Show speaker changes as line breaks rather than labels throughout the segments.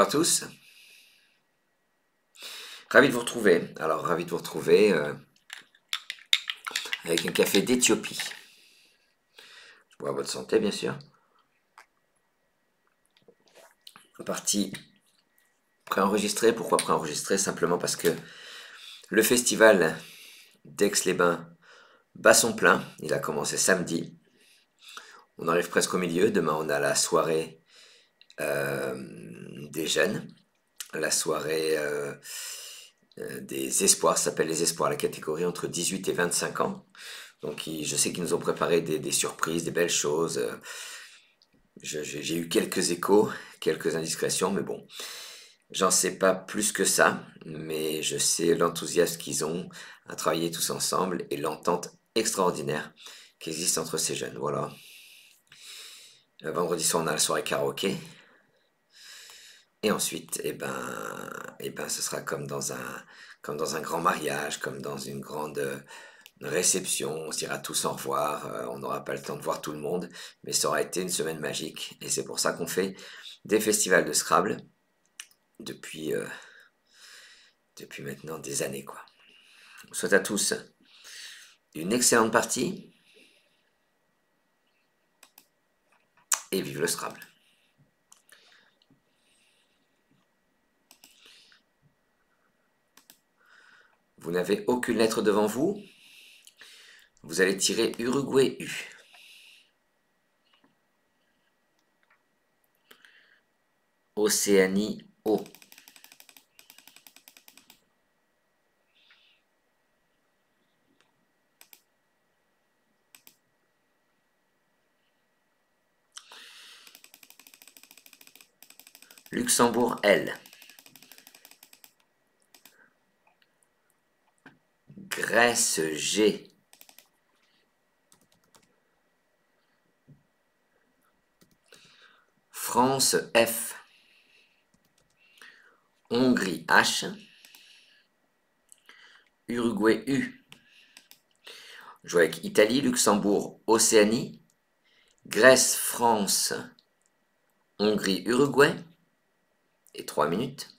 Bonjour à tous, ravi de vous retrouver. Alors, ravi de vous retrouver avec un café d'Éthiopie. Je bois à votre santé, bien sûr. Parti préenregistré. Pourquoi préenregistré? Simplement parce que le festival d'Aix-les-Bains bat son plein. Il a commencé samedi. On arrive presque au milieu. Demain, on a la soirée des jeunes. La soirée des espoirs, ça s'appelle les espoirs, la catégorie entre 18 et 25 ans. Donc je sais qu'ils nous ont préparé des surprises, des belles choses. J'ai eu quelques échos, quelques indiscrétions, mais bon, j'en sais pas plus que ça, mais je sais l'enthousiasme qu'ils ont à travailler tous ensemble et l'entente extraordinaire qui existe entre ces jeunes. Voilà. Vendredi soir, on a la soirée karaoké. Et ensuite, ce sera comme dans un grand mariage, comme dans une grande réception. On se dira tous au revoir. On n'aura pas le temps de voir tout le monde, mais ça aura été une semaine magique. Et c'est pour ça qu'on fait des festivals de Scrabble depuis, depuis maintenant des années, quoi. Je vous souhaite à tous une excellente partie et vive le Scrabble. Vous n'avez aucune lettre devant vous. Vous allez tirer Uruguay U. Océanie O. Luxembourg L. Grèce G. France F. Hongrie H. Uruguay U. Je joue avec Italie, Luxembourg, Océanie, Grèce, France, Hongrie, Uruguay. Et 3 minutes.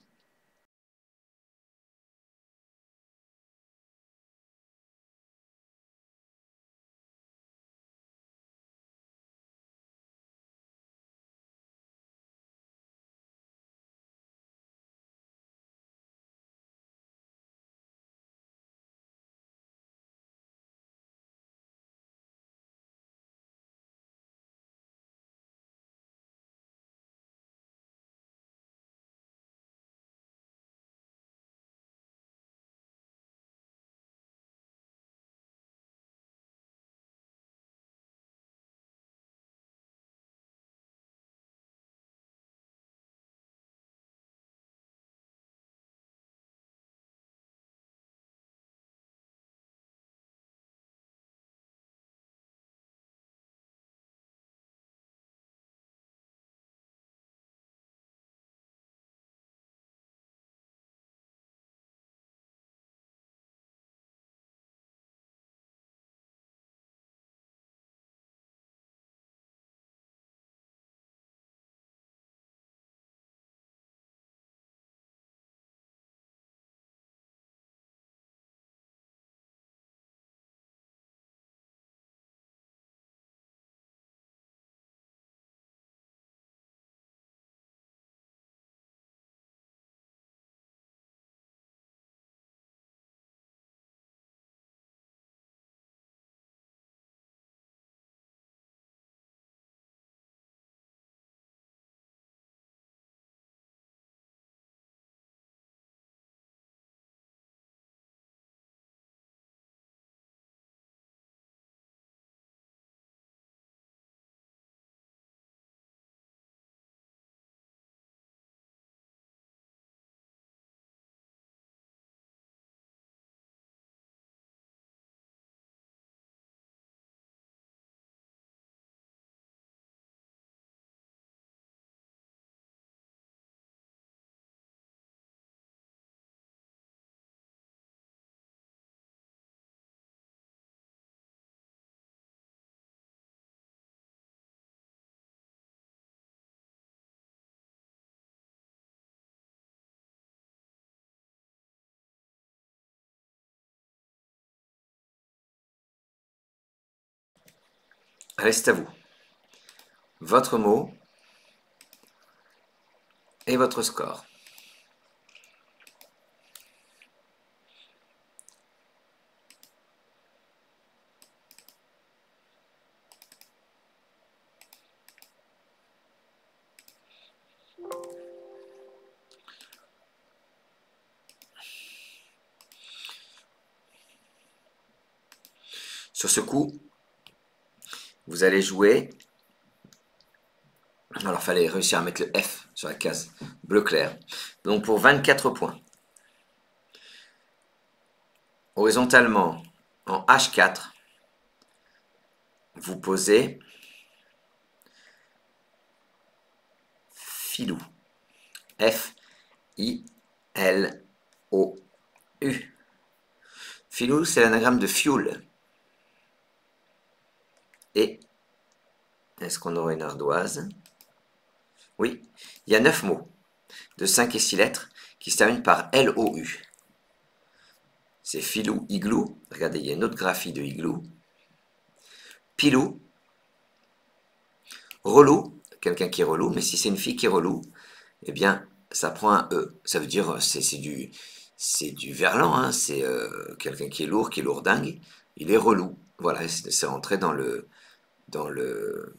Allez, c'est à vous. Votre mot et votre score. Sur ce coup, vous allez jouer. Alors, il fallait réussir à mettre le F sur la case bleu clair. Donc, pour 24 points. Horizontalement, en H4, vous posez filou. F-I-L-O-U. Filou, c'est l'anagramme de fuel. Et, est-ce qu'on aurait une ardoise? Oui, il y a 9 mots de 5 et 6 lettres qui se terminent par L-O-U. C'est filou, igloo. Regardez, il y a une autre graphie de igloo. Pilou. Relou, quelqu'un qui est relou, mais si c'est une fille qui est relou, eh bien, ça prend un E. Ça veut dire, c'est du verlan, hein, c'est quelqu'un qui est lourdingue, il est relou. Voilà, c'est rentré dans le,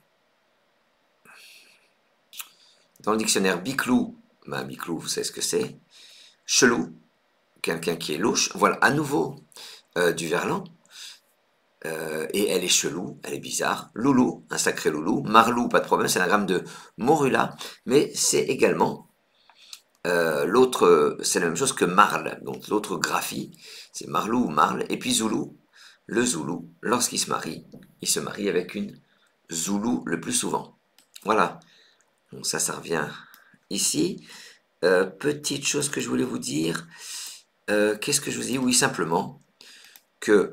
dans le dictionnaire Biclou. Ben, Biclou, vous savez ce que c'est. Chelou, quelqu'un qui est louche. Voilà, à nouveau, du verlan. Et elle est chelou, elle est bizarre. Loulou, un sacré loulou. Marlou, pas de problème, c'est l'anagramme de morula, mais c'est également l'autre, c'est la même chose que marle. Donc l'autre graphie, c'est marlou ou marle. Et puis zoulou, le zoulou, lorsqu'il se marie, il se marie avec une zoulou le plus souvent. Voilà, donc ça revient ici. Petite chose que je voulais vous dire, qu'est-ce que je vous dis? Oui, simplement que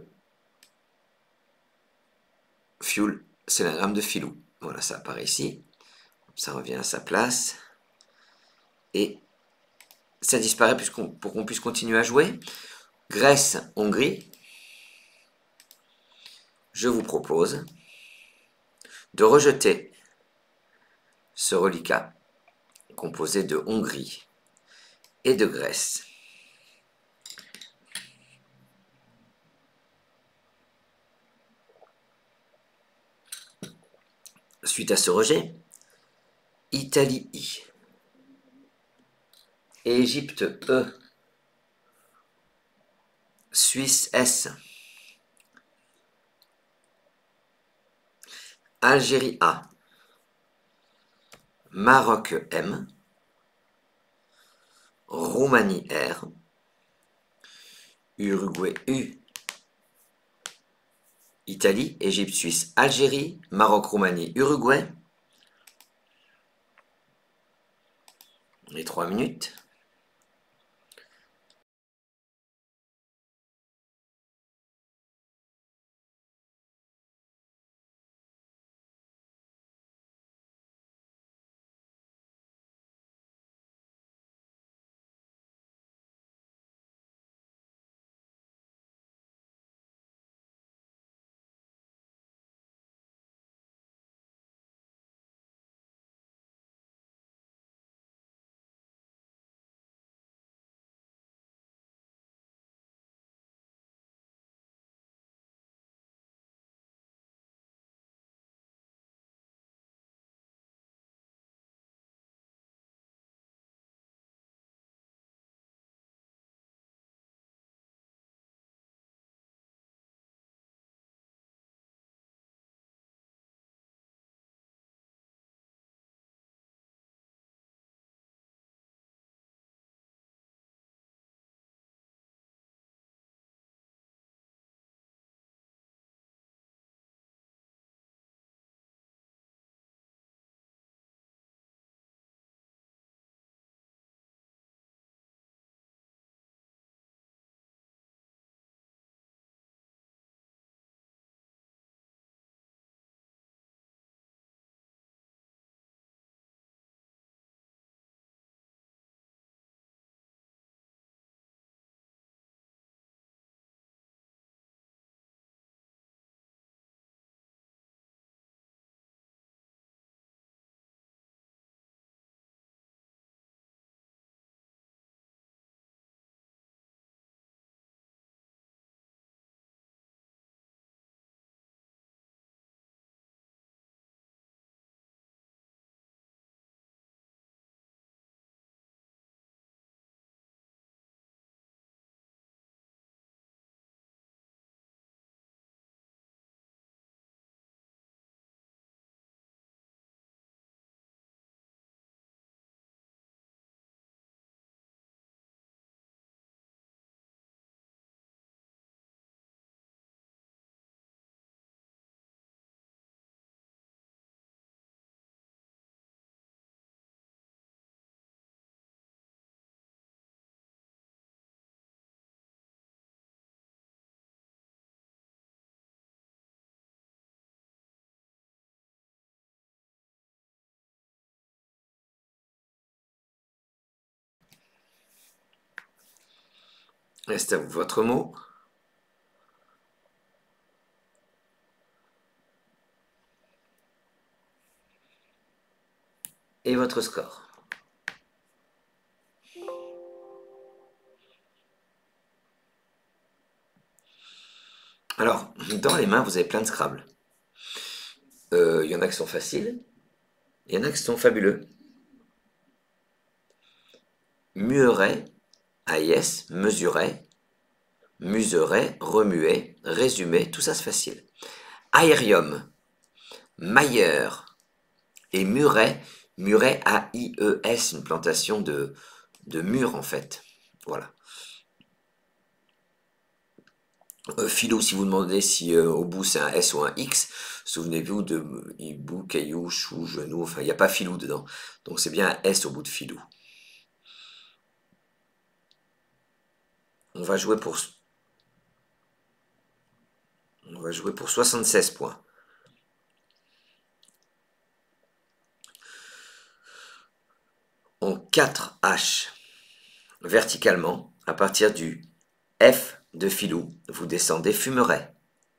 fuel, c'est l'anagramme de filou. Voilà, ça apparaît ici. Ça revient à sa place. Et ça disparaît pour qu'on puisse continuer à jouer. Grèce, Hongrie. Je vous propose de rejeter ce reliquat composé de Hongrie et de Grèce. Suite à ce rejet, Italie I, Égypte E, Suisse S, Algérie A, Maroc M, Roumanie R, Uruguay U, Italie, Égypte, Suisse, Algérie, Maroc, Roumanie, Uruguay. Les 3 minutes. Reste à vous votre mot. Et votre score. Alors, dans les mains, vous avez plein de Scrabble. Il y en a qui sont faciles, il y en a qui sont fabuleux. Mueret, AIS, mesurait, muserait, remuait, résumait, tout ça c'est facile. Aérium, Mailleur et Muret, Muret AIES, une plantation de mûres en fait. Voilà. Philo, si vous demandez si au bout c'est un S ou un X, souvenez-vous de hibou, caillou, chou, genou, enfin il n'y a pas filou dedans. Donc c'est bien un S au bout de filou. On va jouer pour, on va jouer pour 76 points. En 4 H, verticalement, à partir du F de filou, vous descendez Fumeret.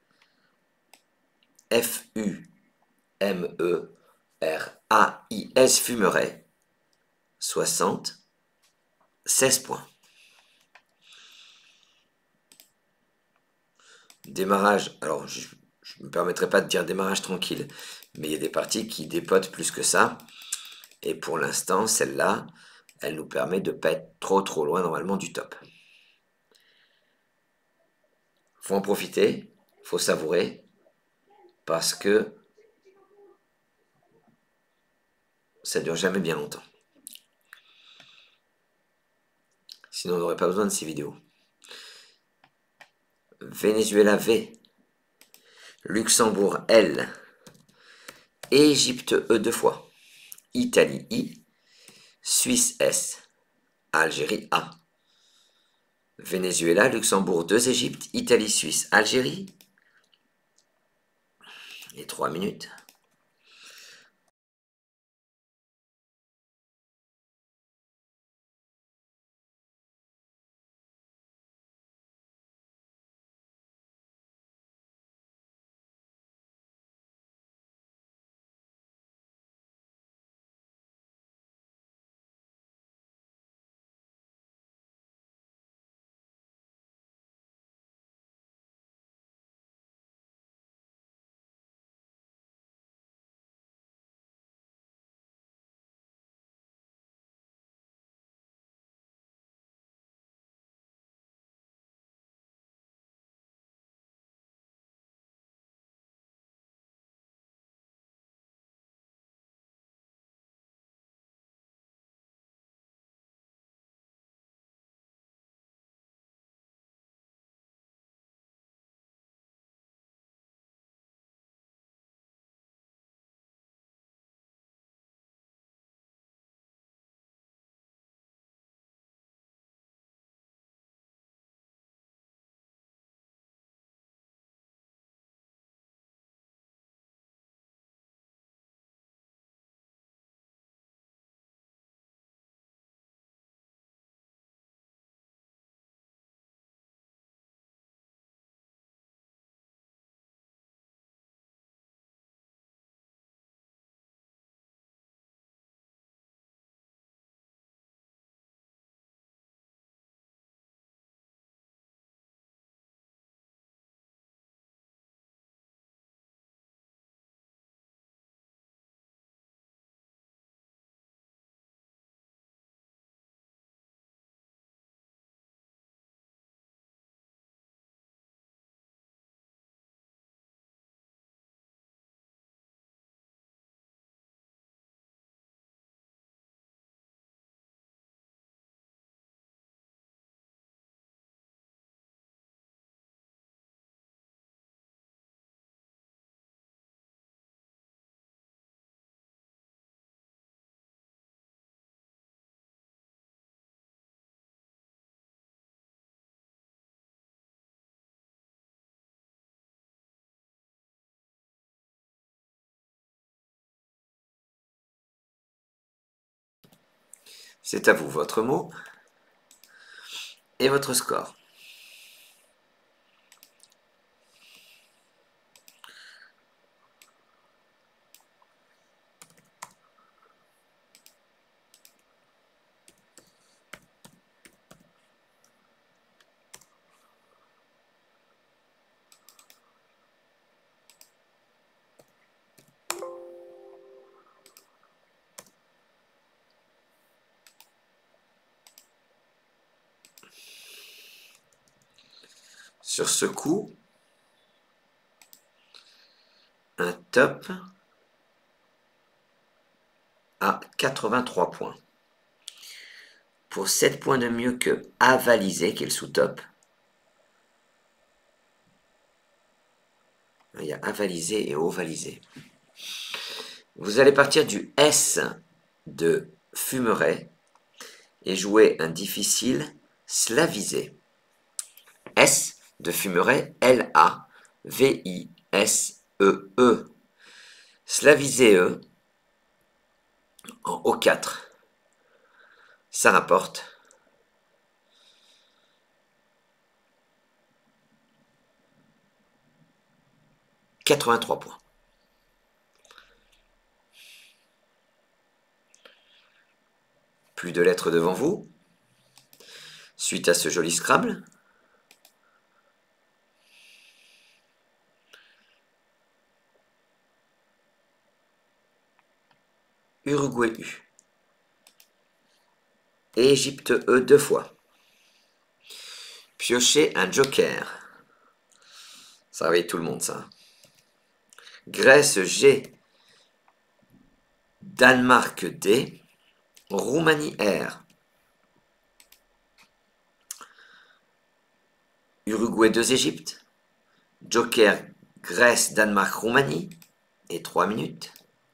F-U-M-E-R-A-I-S, Fumeret. 60, 16 points. Démarrage, alors je ne me permettrai pas de dire démarrage tranquille, mais il y a des parties qui dépotent plus que ça. Et pour l'instant, celle-là, elle nous permet de ne pas être trop loin normalement du top. Faut en profiter, faut savourer, parce que ça dure jamais bien longtemps. Sinon, on n'aurait pas besoin de ces vidéos. Venezuela V, Luxembourg L, Égypte E deux fois, Italie I, Suisse S, Algérie A. Venezuela, Luxembourg, 2 Égypte, Italie, Suisse, Algérie. Et 3 minutes. C'est à vous votre mot et votre score. sur ce coup, un top à 83 points. Pour 7 points de mieux que avalisé, qui est le sous-top. Il y a avalisé et ovalisé. Vous allez partir du S de Fumeret et jouer un difficile slavisé. S de Fumeret, L-A-V-I-S-E-E. Slavisé E en O4. Ça rapporte 83 points. Plus de lettres devant vous. Suite à ce joli Scrabble. Uruguay U. Égypte E 2 fois. Piochez un joker. Ça réveille tout le monde, ça. Grèce G. Danemark D. Roumanie R. Uruguay 2 Égypte. Joker Grèce, Danemark, Roumanie. Et 3 minutes.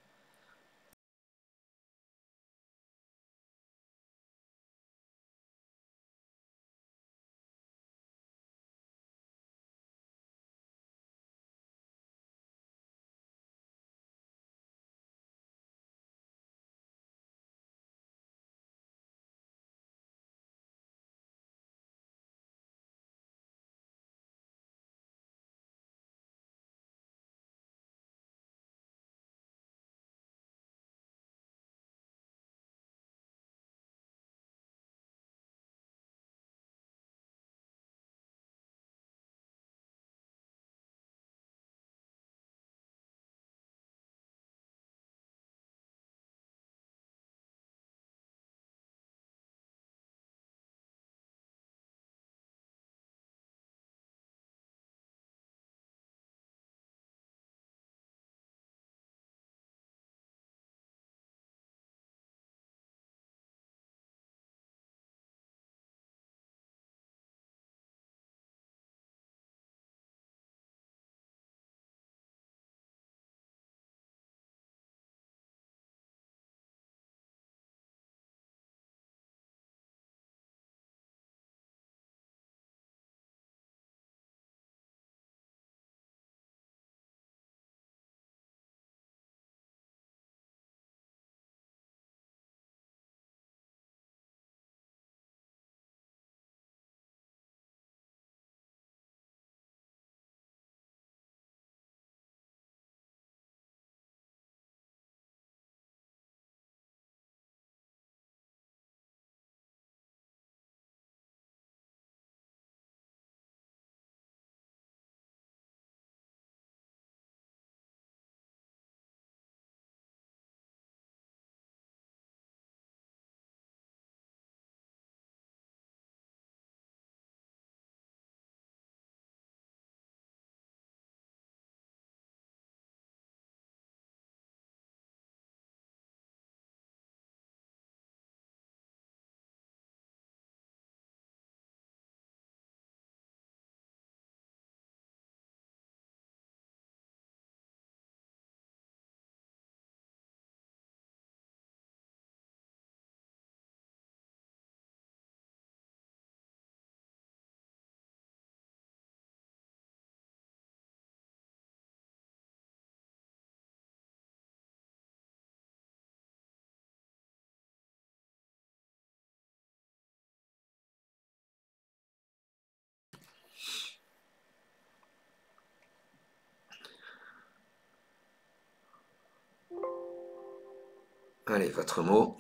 Allez, votre mot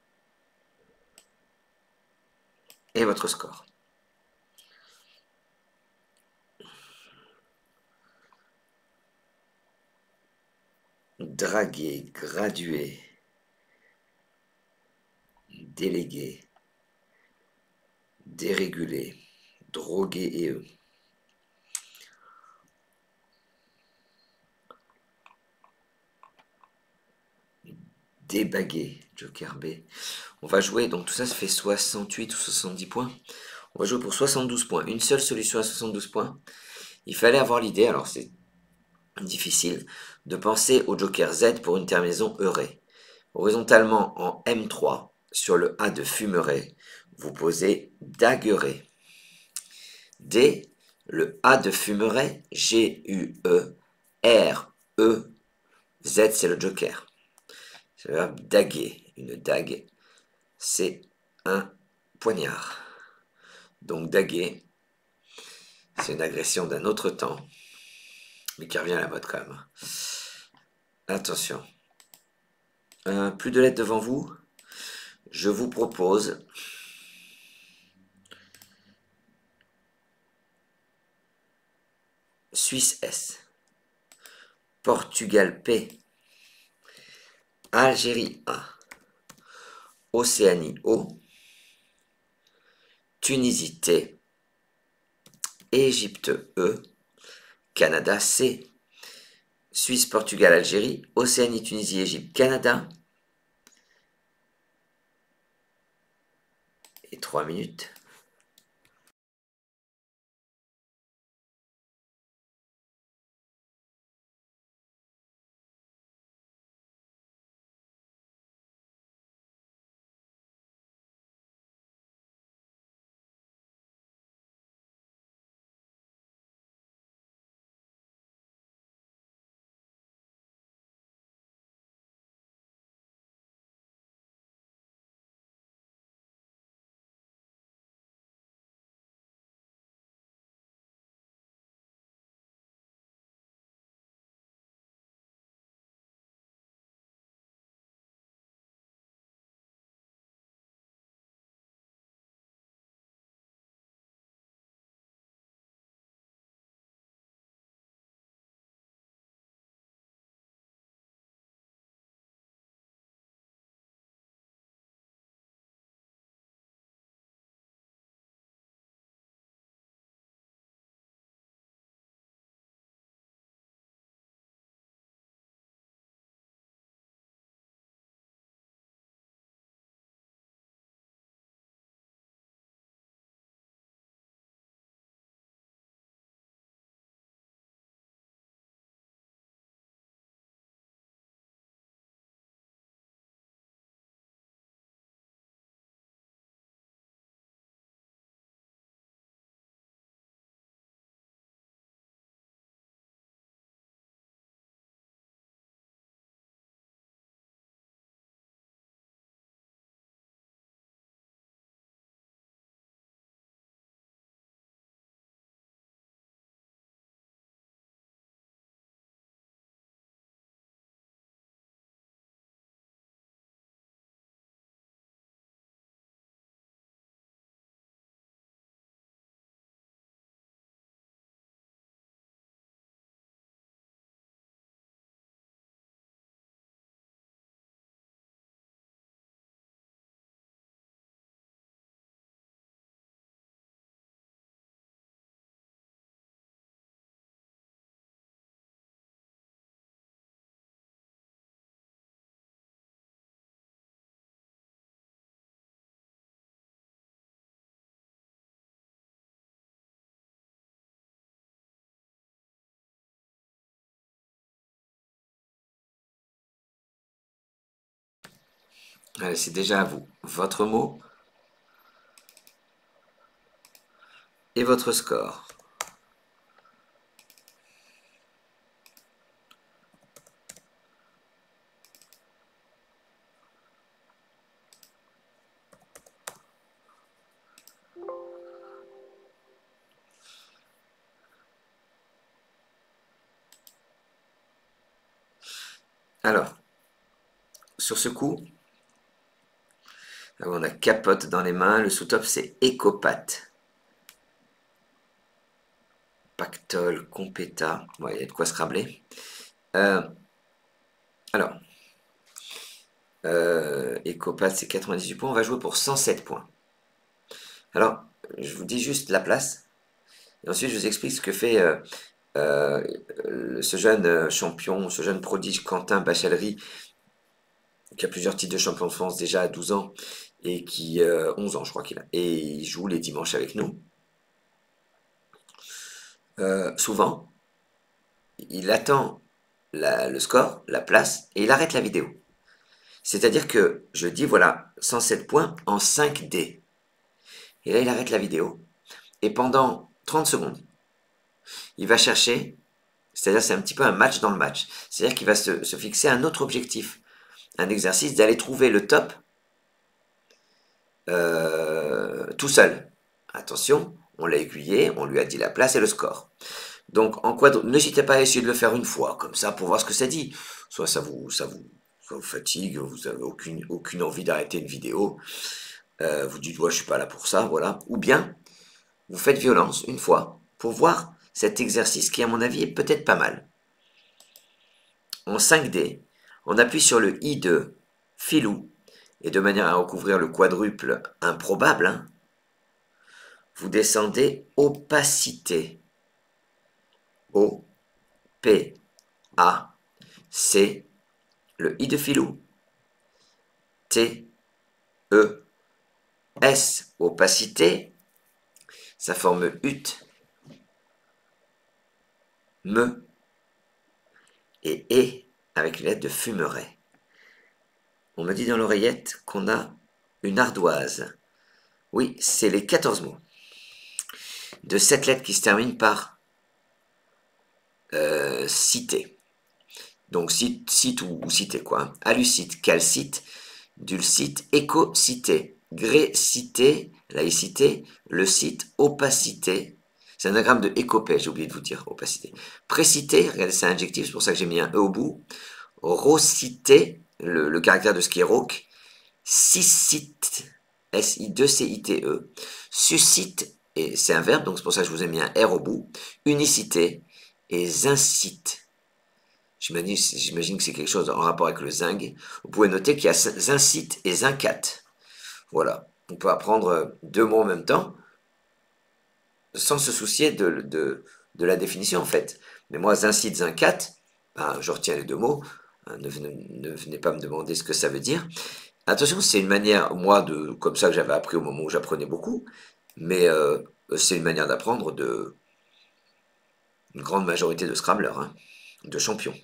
et votre score. Draguer, graduer, déléguer, déréguler, droguer et eux. débaguer. Joker B. On va jouer, donc tout ça, ça fait 68 ou 70 points. On va jouer pour 72 points. Une seule solution à 72 points. Il fallait avoir l'idée, alors c'est difficile, de penser au Joker Z pour une terminaison Euré. Horizontalement en M3, sur le A de Fumeret, vous posez Dagueré. D, le A de Fumeret, G-U-E, R-E, Z c'est le Joker. C'est le verbe daguer. Une dague, c'est un poignard. Donc daguer, c'est une agression d'un autre temps, mais qui revient à la mode quand même. Attention. Plus de lettres devant vous. Je vous propose Suisse S, Portugal P, Algérie A, Océanie O, Tunisie T, Égypte E, Canada C, Suisse, Portugal, Algérie, Océanie, Tunisie, Égypte, Canada. Et 3 minutes. Allez, c'est déjà à vous. Votre mot et votre score. Alors, sur ce coup, on a capote dans les mains. Le sous-top, c'est écopate. Pactole, compéta. Bon, il y a de quoi se scrabler. Alors, écopate, c'est 98 points. On va jouer pour 107 points. Alors, je vous dis juste la place. Et ensuite, je vous explique ce que fait ce jeune champion, ce jeune prodige Quentin Bachellery, qui a plusieurs titres de champion de France déjà à 12 ans, et qui 11 ans je crois qu'il a, et il joue les dimanches avec nous. Souvent, il attend le score, la place, et il arrête la vidéo. C'est-à-dire que je dis voilà, 107 points en 5D. Et là, il arrête la vidéo. Et pendant 30 secondes, il va chercher, c'est-à-dire c'est un petit peu un match dans le match. C'est-à-dire qu'il va se fixer un autre objectif, un exercice d'aller trouver le top tout seul. Attention, on l'a aiguillé, on lui a dit la place et le score. Donc, en quadro, n'hésitez pas à essayer de le faire une fois, comme ça, pour voir ce que ça dit. Soit ça vous fatigue, vous n'avez aucune envie d'arrêter une vidéo. Vous dites, ouais, je suis pas là pour ça, voilà. Ou bien, vous faites violence une fois pour voir cet exercice qui, à mon avis, est peut-être pas mal. En 5D, on appuie sur le I de filou, et de manière à recouvrir le quadruple improbable, hein, vous descendez opacité. O, P, A, C, le I de filou. T, E, S, opacité, ça forme UT, me, et E avec une lettre de fumeray. On me dit dans l'oreillette qu'on a une ardoise. Oui, c'est les 14 mots de 7 lettres qui se terminent par cité. Donc cite ou cité quoi. Hein. Alucite, calcite, dulcite, écocité, grécité, laïcité, le cite, opacité. C'est un anagramme de écopée, j'ai oublié de vous dire, opacité. Précité, regardez, c'est un adjectif, c'est pour ça que j'ai mis un E au bout. Raucité, le caractère de ce qui est rauque. Sicite, S-I-2-C-I-T-E. Suscite, et c'est un verbe, donc c'est pour ça que je vous ai mis un R au bout. Unicité et zincite. J'imagine que c'est quelque chose en rapport avec le zinc. Vous pouvez noter qu'il y a zincite et zincate. Voilà. On peut apprendre deux mots en même temps sans se soucier de la définition en fait. Mais moi, zincite, zincate, ben, je retiens les deux mots. Ne venez pas me demander ce que ça veut dire. Attention, c'est une manière, moi, comme ça que j'avais appris au moment où j'apprenais beaucoup, mais c'est une manière d'apprendre de une grande majorité de scramblers, hein, de champions.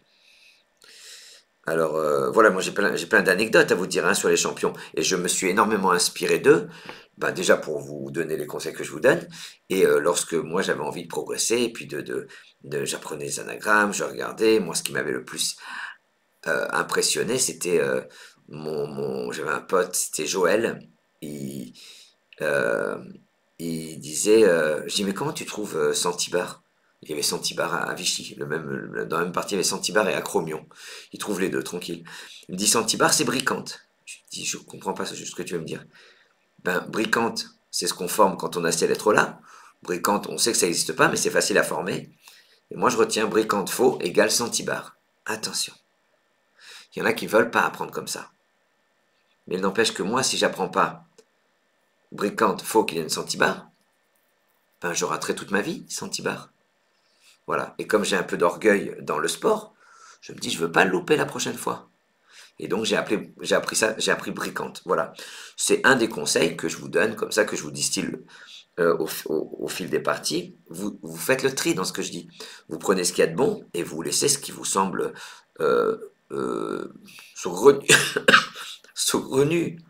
Alors voilà, moi j'ai plein d'anecdotes à vous dire hein, sur les champions et je me suis énormément inspiré d'eux, ben, déjà pour vous donner les conseils que je vous donne et lorsque moi j'avais envie de progresser et puis j'apprenais les anagrammes, je regardais, moi ce qui m'avait le plus impressionné c'était j'avais un pote, c'était Joël, il, euh, il disait, je dis mais comment tu trouves Santibar? Il y avait Santibar à Vichy, dans la même partie il y avait Santibar et Acromion. Il trouve les deux, tranquille. Il me dit Santibar c'est Bricante. Je dis je comprends pas ce que tu veux me dire. Ben Bricante, c'est ce qu'on forme quand on a ces lettres-là. Bricante, on sait que ça n'existe pas, mais c'est facile à former. Et moi je retiens Bricante faux égale Santibar. Attention. Il y en a qui veulent pas apprendre comme ça. Mais il n'empêche que moi, si j'apprends pas Bricante faux qu'il y ait une Santibar, ben je raterai toute ma vie, Santibar. Voilà. Et comme j'ai un peu d'orgueil dans le sport, je me dis, je veux pas le louper la prochaine fois. Et donc, j'ai appris bricante. Voilà. C'est un des conseils que je vous donne, comme ça, que je vous distille au fil des parties. Vous faites le tri dans ce que je dis. Vous prenez ce qu'il y a de bon et vous laissez ce qui vous semble euh, euh, saugrenu, saugrenu,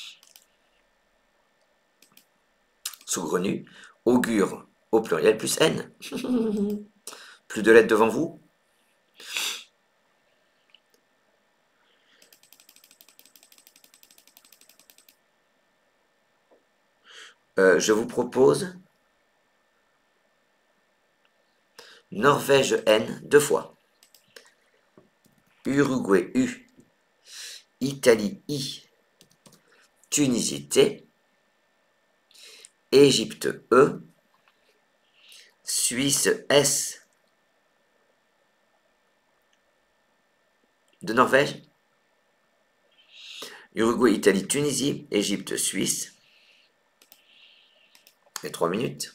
saugrenu, augure au pluriel plus N. Plus de lettres devant vous. Je vous propose Norvège N deux fois. Uruguay U. Italie I. Tunisie T. Égypte E. Suisse S. De Norvège. Uruguay, Italie, Tunisie, Égypte, Suisse. Et 3 minutes.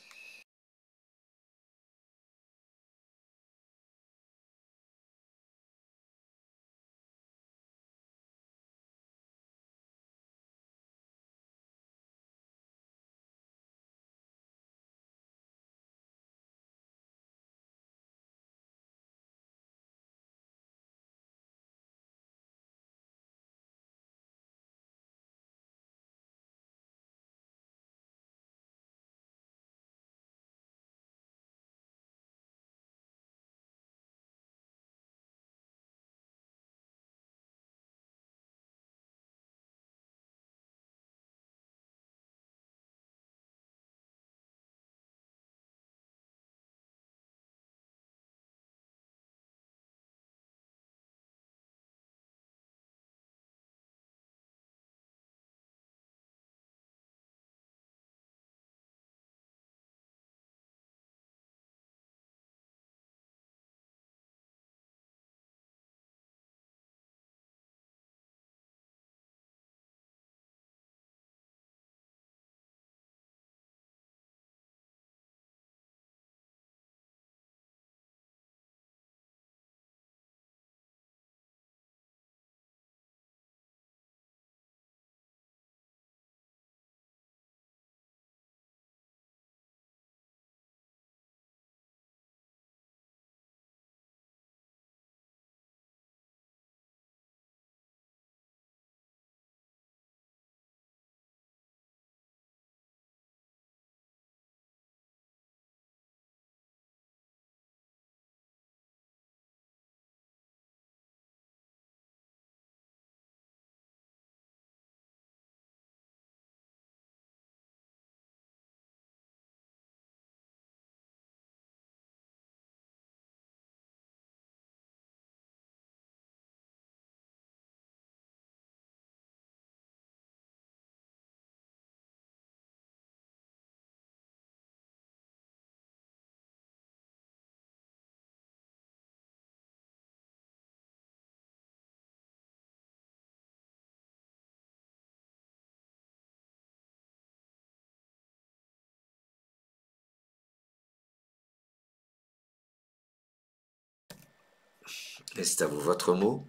Et c'est à vous votre mot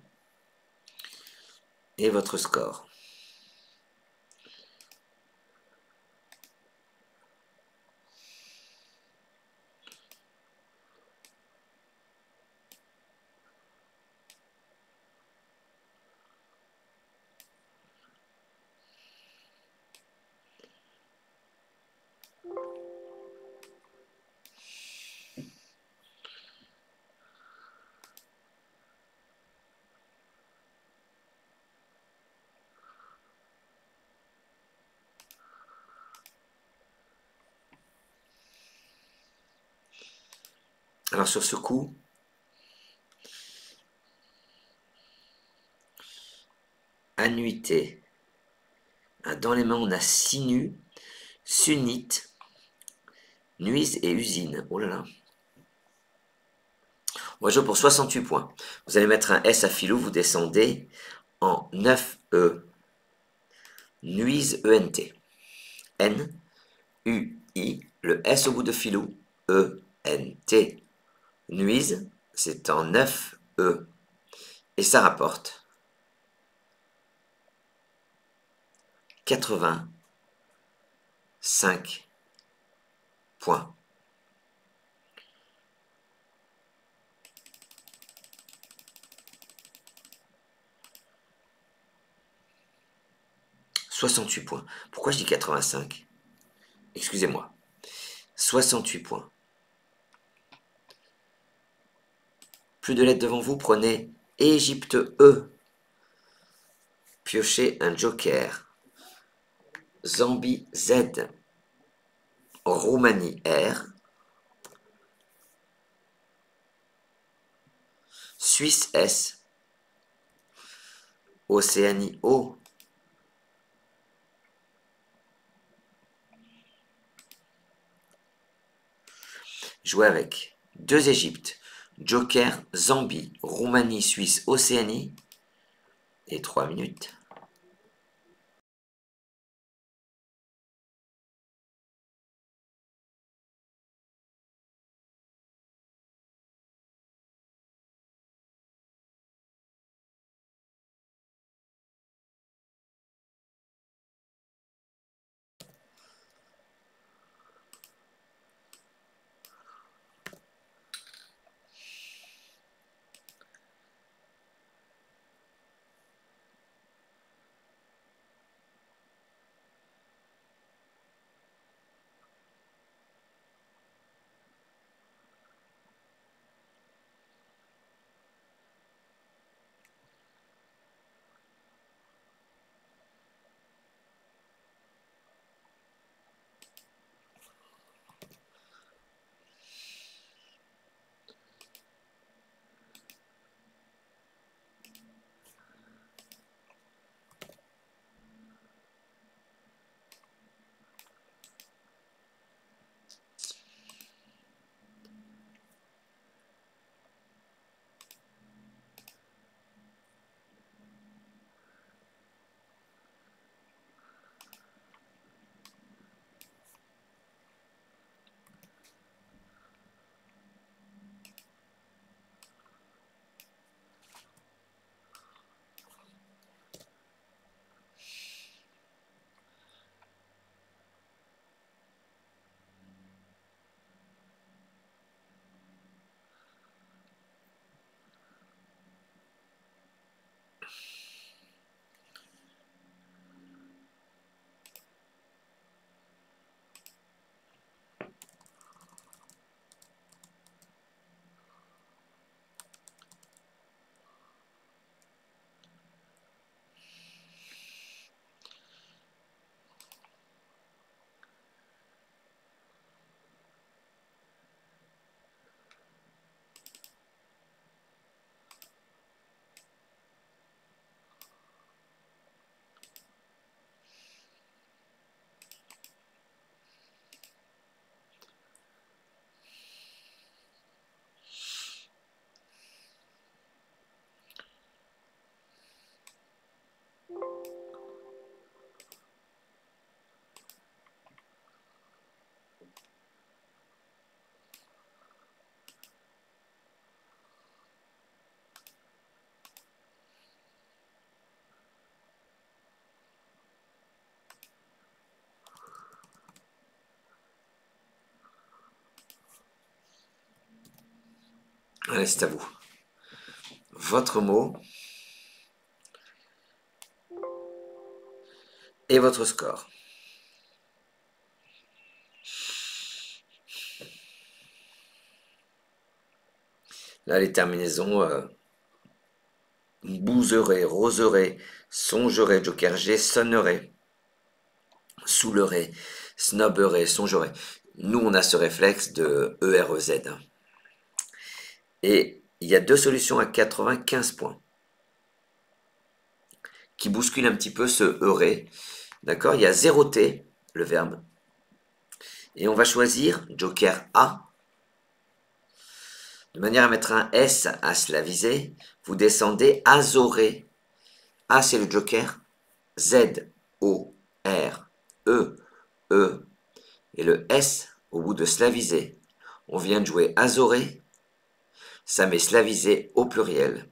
et votre score. Alors sur ce coup, annuité. Dans les mains, on a sinus, sunnite, nuise et usine. Oh là là. On va jouer pour 68 points. Vous allez mettre un S à filou, vous descendez en 9E. Nuise ENT. N, U, I, le S au bout de filou, E, N, T. Nuise, c'est en 9E. Et ça rapporte 85 points. « 68 points. Pourquoi je dis 85 ? Excusez-moi. 68 points. Plus de lettres devant vous, prenez Égypte E. Piochez un joker. Zambie Z. Roumanie R. Suisse S. Océanie O. Jouez avec 2 Égypte, Joker, Zambie, Roumanie, Suisse, Océanie et 3 minutes. Allez, c'est à vous. Votre mot et votre score. Là, les terminaisons bouserait, roserait, songerait, joker G, sonnerait, saoulerait, snobberait, songerait. Nous, on a ce réflexe de EREZ. Et il y a deux solutions à 95 points qui bousculent un petit peu ce euré. D'accord? Il y a 0T, le verbe. Et on va choisir joker A. De manière à mettre un S à slaviser, vous descendez azoré. A, c'est le joker. Z, O, R, E, E. Et le S au bout de slaviser. On vient de jouer azoré. Ça met slavisé au pluriel.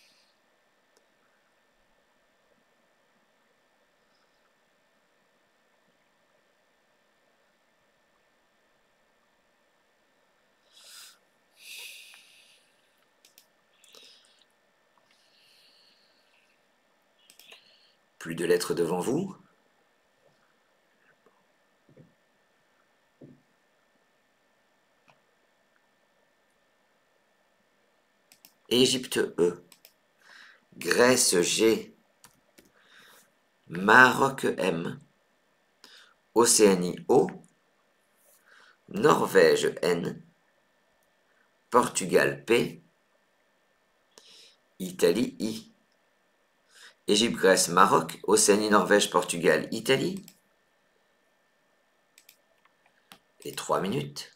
Plus de lettres devant vous. Égypte E. Grèce G. Maroc M. Océanie O. Norvège N. Portugal P. Italie I. Égypte, Grèce, Maroc, Océanie, Norvège, Portugal, Italie. Et 3 minutes.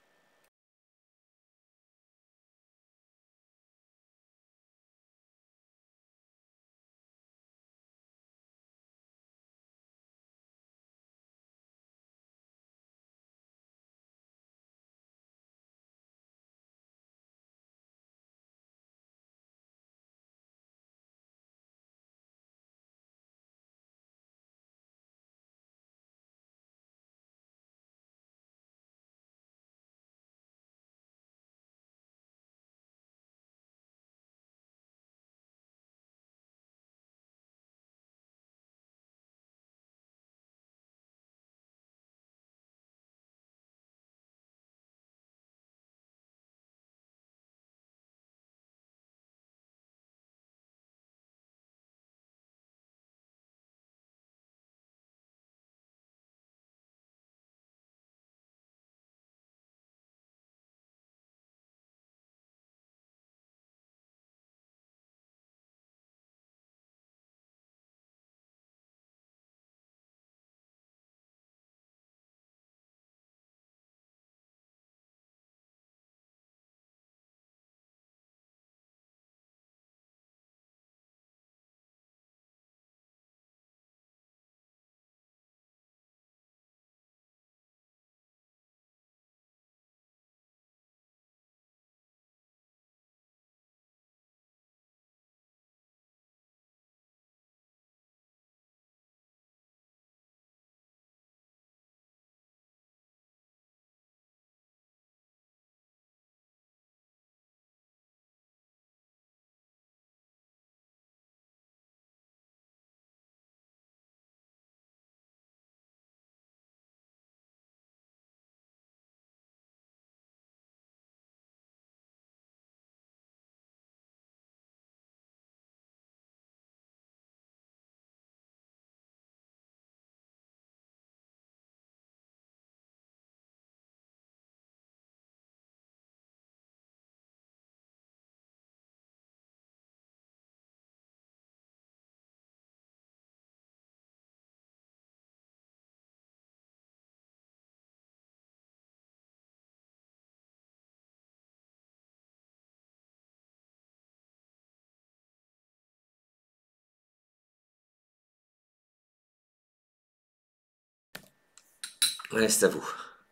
Ouais, c'est à vous.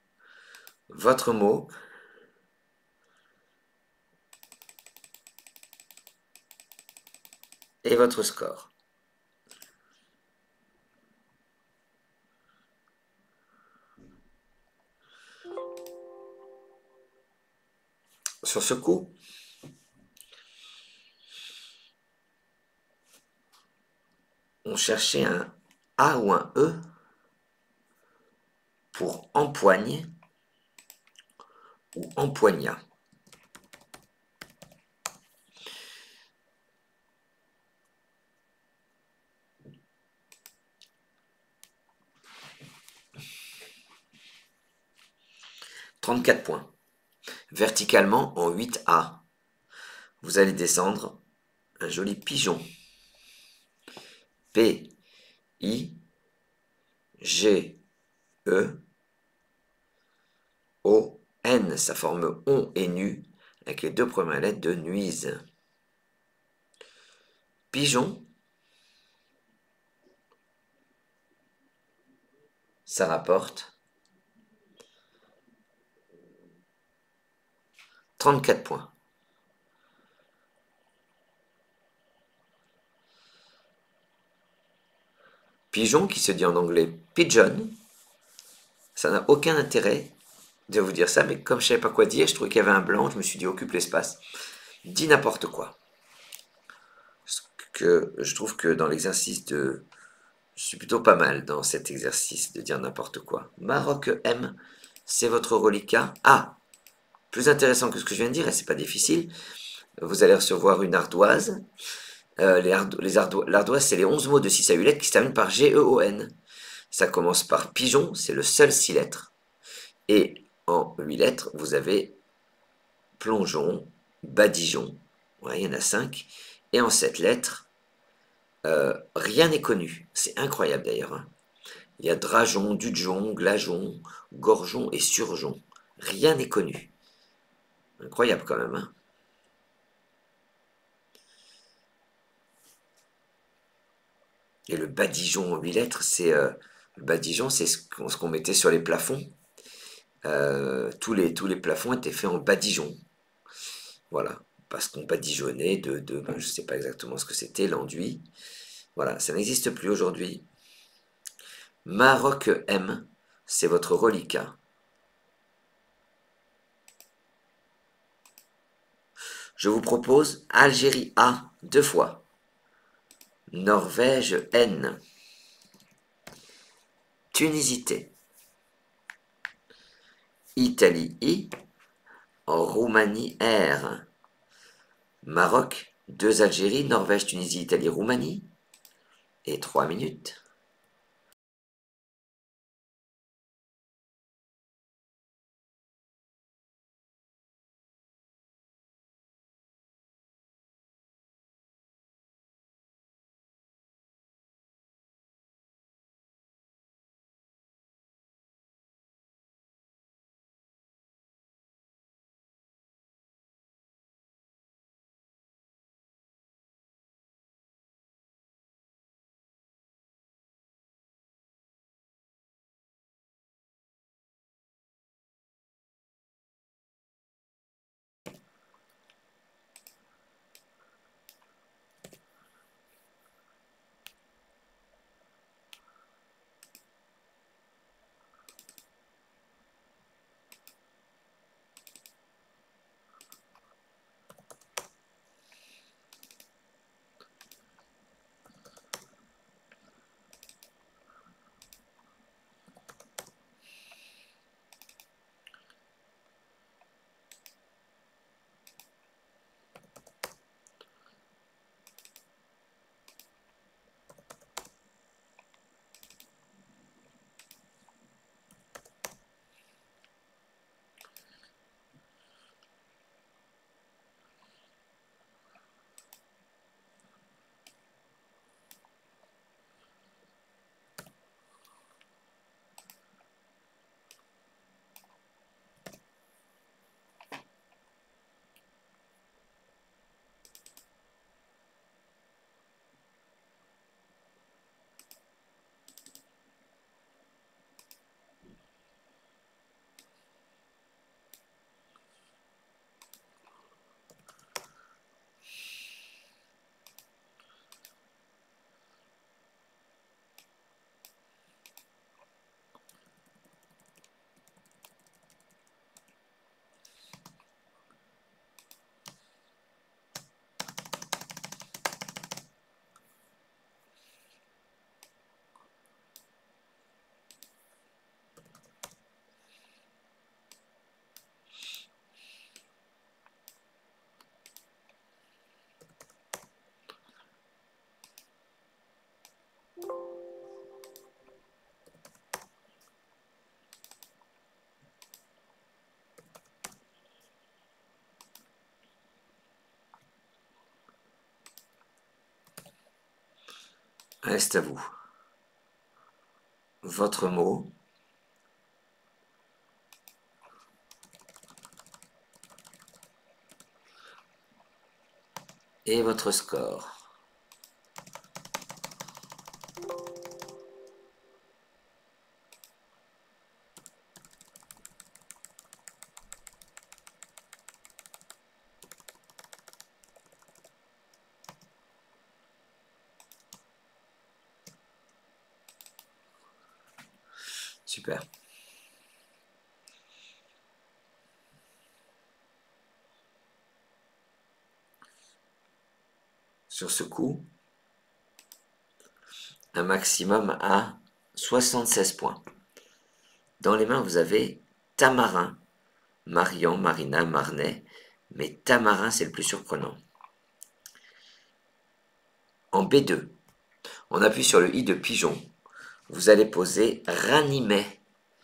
Votre mot et votre score. Sur ce coup, on cherchait un A ou un E pour empoigne ou empoigna. « 34 points. Verticalement, en 8A, vous allez descendre un joli pigeon. P, I, G, E, O, N. Ça forme on et nu avec les deux premières lettres de nuise. Pigeon, ça rapporte 34 points. Pigeon, qui se dit en anglais pigeon, ça n'a aucun intérêt de vous dire ça, mais comme je ne savais pas quoi dire, je trouvais qu'il y avait un blanc, je me suis dit occupe l'espace. Dis n'importe quoi. Que je trouve que dans l'exercice de... Je suis plutôt pas mal dans cet exercice de dire n'importe quoi. Maroc M, c'est votre reliquat. Ah, plus intéressant que ce que je viens de dire, et c'est pas difficile, vous allez recevoir une ardoise. L'ardoise, c'est les 11 mots de 6 à 8 lettres qui se terminent par G-E-O-N. Ça commence par pigeon, c'est le seul 6 lettres. Et en 8 lettres, vous avez plongeon, badigeon, ouais, il y en a 5. Et en 7 lettres, rien n'est connu. C'est incroyable d'ailleurs. Hein. Il y a dragon, dudgeon, glajon, gorgeon et surgeon. Rien n'est connu. Incroyable quand même. Hein. Et le badigeon en 8 lettres, le badigeon, c'est ce qu'on mettait sur les plafonds. Tous les plafonds étaient faits en badigeon. Voilà. Parce qu'on badigeonnait ben, je ne sais pas exactement ce que c'était, l'enduit. Voilà, ça n'existe plus aujourd'hui. Maroc M, c'est votre reliquat. Je vous propose Algérie A 2 fois. Norvège N. Tunisie T. Italie I. Roumanie R. Maroc, 2 Algérie, Norvège, Tunisie, Italie, Roumanie. Et 3 minutes. Reste à vous. Votre mot. Et votre score. Super. Sur ce coup, un maximum à 76 points. Dans les mains, vous avez Tamarin, Marian, Marina, Marnay, mais Tamarin, c'est le plus surprenant. En B2, on appuie sur le I de pigeon. Vous allez poser Ranimet,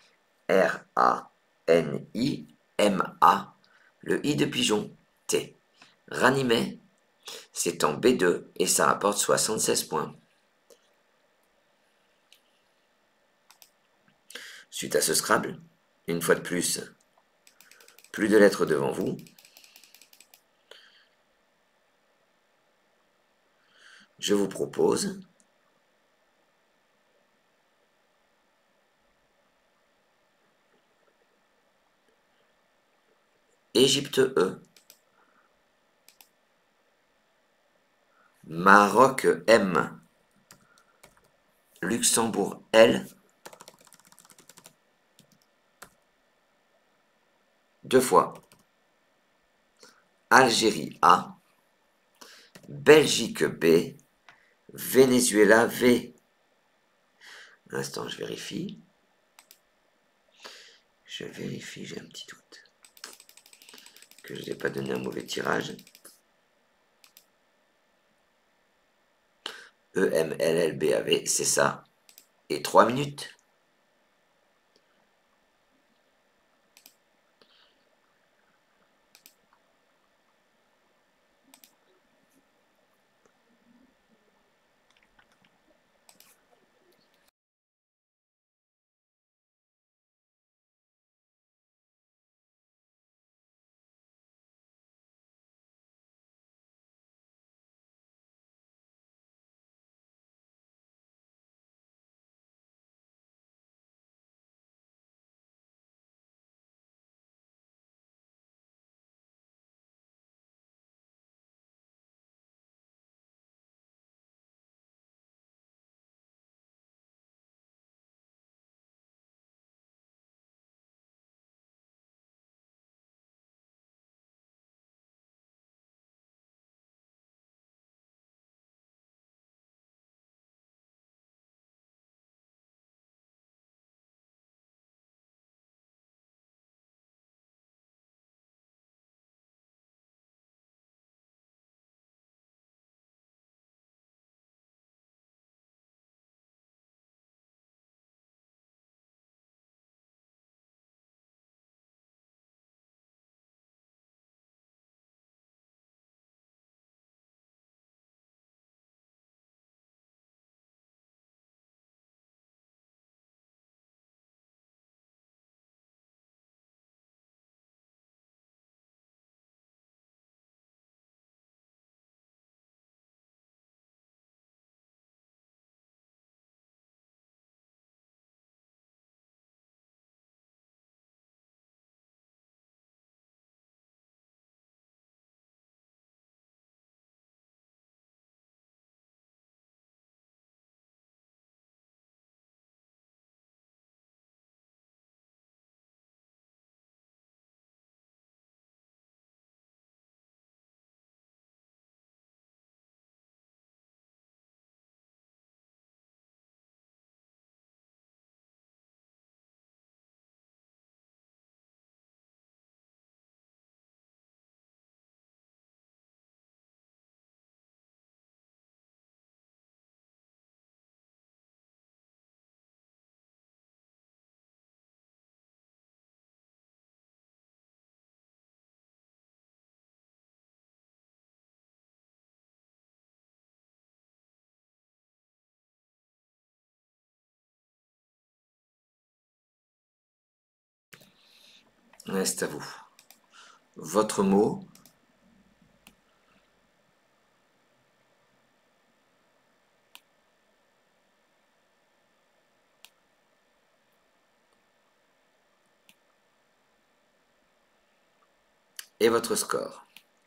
R-A-N-I-M-A, le I de pigeon, T. Ranimet, c'est en B2 et ça rapporte 76 points. Suite à ce Scrabble, une fois de plus de lettres devant vous. Je vous propose Égypte E, Maroc M, Luxembourg L, deux fois, Algérie A, Belgique B, Venezuela V. Un instant, je vérifie. J'ai un petit doute. Que je n'ai pas donné un mauvais tirage. EMLLBAV, c'est ça. Et 3 minutes. Ouais, c'est à vous. Votre mot. Et votre score.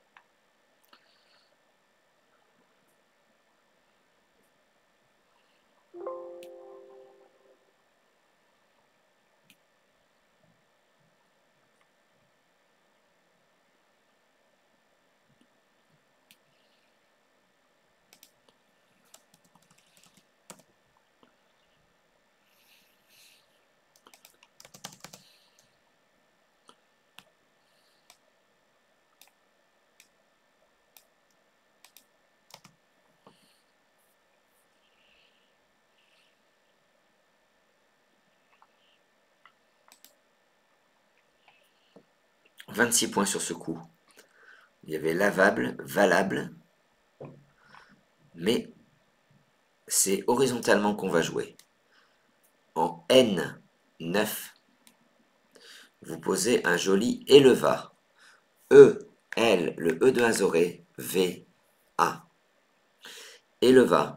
26 points sur ce coup. Il y avait lavable, valable, mais c'est horizontalement qu'on va jouer. En N9, vous posez un joli éleva. E, L, le E de Azoré, V, A. Éleva.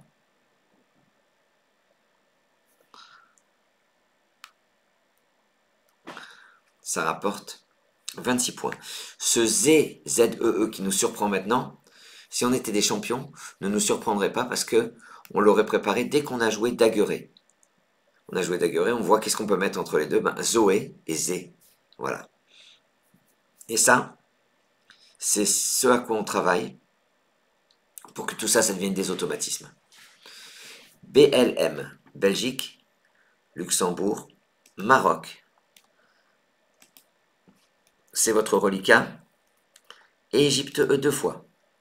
Ça rapporte 26 points. Ce Z, Z-E-E qui nous surprend maintenant, si on était des champions, ne nous surprendrait pas parce que on l'aurait préparé dès qu'on a joué Daguerre. On a joué Daguerre, on voit qu'est-ce qu'on peut mettre entre les deux. Ben, Zoé et Z. Voilà. Et ça, c'est ce à quoi on travaille pour que tout ça, ça devienne des automatismes. BLM, Belgique, Luxembourg, Maroc. C'est votre reliquat. Et Égypte, E 2 fois.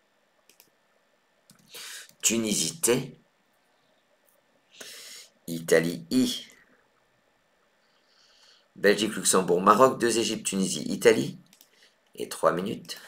Tunisie, T. Italie, I. Belgique, Luxembourg, Maroc, 2 Égypte, Tunisie, Italie. Et 3 minutes.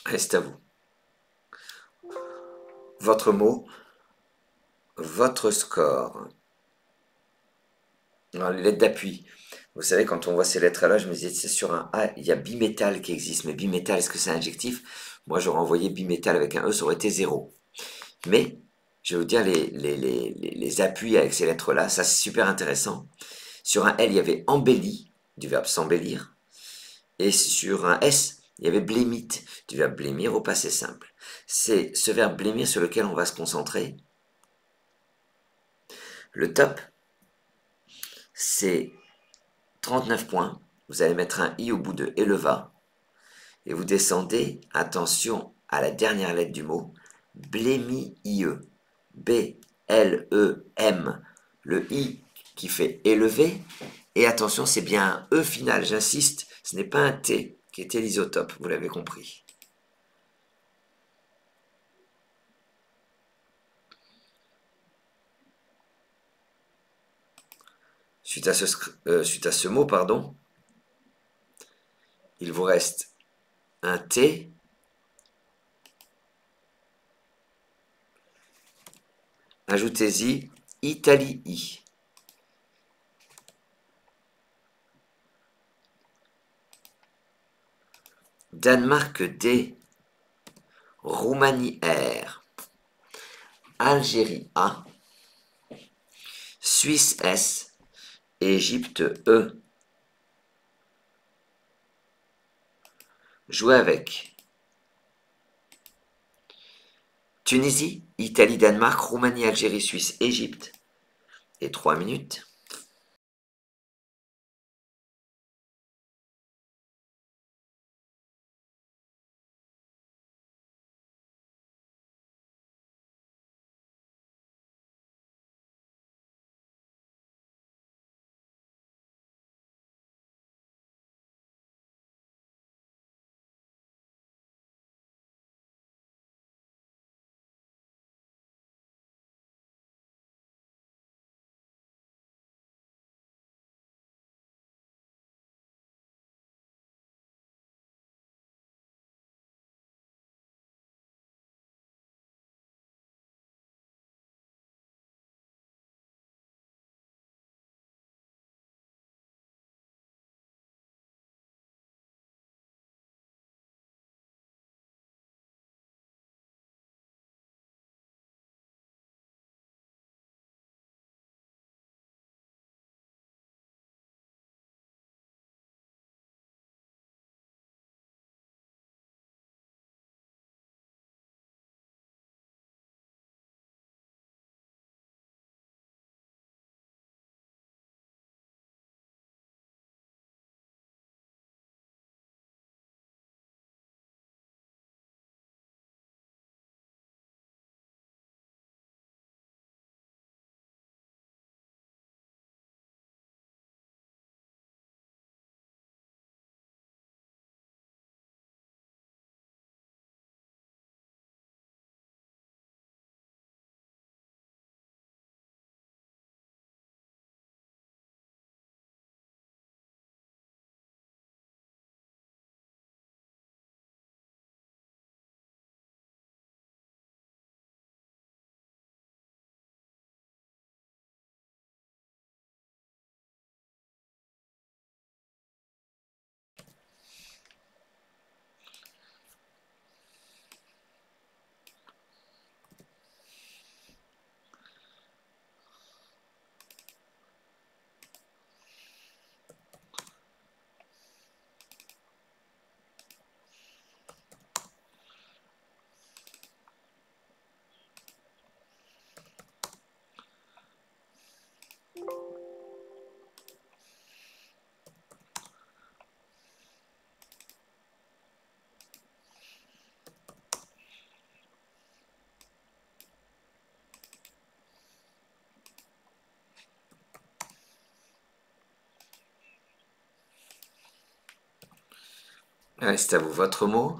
Reste à vous. Votre mot, votre score. Alors, les lettres d'appui. Vous savez, quand on voit ces lettres-là, je me disais, c'est sur un A, il y a bimétal qui existe. Mais bimétal, est-ce que c'est un adjectif? Moi, j'aurais envoyé bimétal avec un E, ça aurait été 0. Mais, je vais vous dire les appuis avec ces lettres-là, ça c'est super intéressant. Sur un L, il y avait embelli, du verbe s'embellir. Et sur un S, il y avait blémite, du verbe blêmir au passé simple. C'est ce verbe blêmir sur lequel on va se concentrer. Le top, c'est 39 points. Vous allez mettre un I au bout de éleva. Et vous descendez, attention à la dernière lettre du mot, blémi-ie. B-L-E-M. Le I qui fait élevé. Et attention, c'est bien un E final, j'insiste, ce n'est pas un T qui était l'isotope, vous l'avez compris. Suite à ce mot, pardon, il vous reste un T, ajoutez-y Italie-I. Danemark D, Roumanie R, Algérie A, Suisse S, Égypte E. Jouez avec. Tunisie, Italie, Danemark, Roumanie, Algérie, Suisse, Égypte. Et 3 minutes. Reste à vous votre mot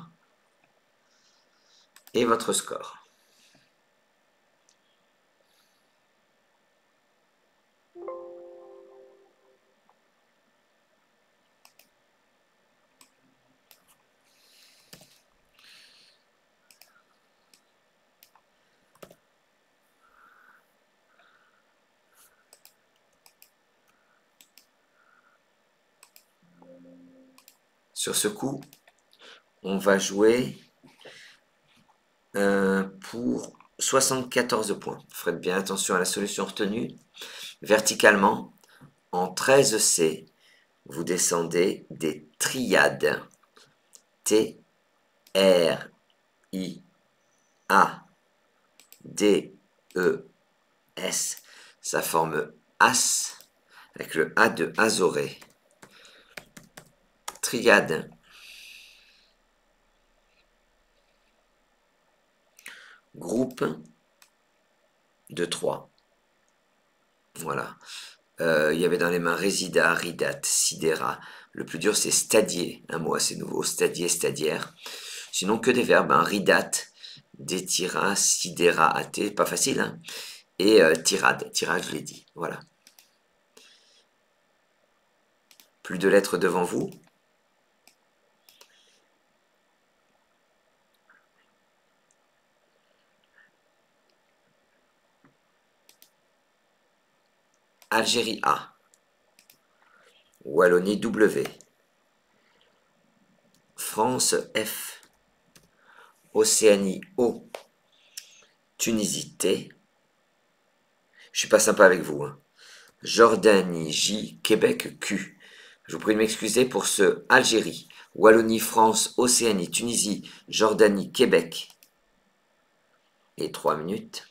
et votre score. Sur ce coup, on va jouer pour 74 points. Faites bien attention à la solution retenue. Verticalement, en 13C, vous descendez des triades. T, R, I, A, D, E, S. Ça forme As, avec le A de Azoré. Triade. Groupe de 3. Voilà. Il y avait dans les mains Résida, Ridat, Sidera. Le plus dur, c'est stadier. Un mot assez nouveau. Stadier, stadière. Sinon, que des verbes. Hein. Ridat, détira, sidera, athée. Pas facile, hein. Et tirade. Tirage, je l'ai dit. Voilà. Plus de lettres devant vous. Algérie A. Wallonie W. France F. Océanie O. Tunisie T. Je suis pas sympa avec vous. Hein. Jordanie J. Québec Q. Je vous prie de m'excuser pour ce Algérie, Wallonie, France, Océanie, Tunisie, Jordanie, Québec. Et 3 minutes.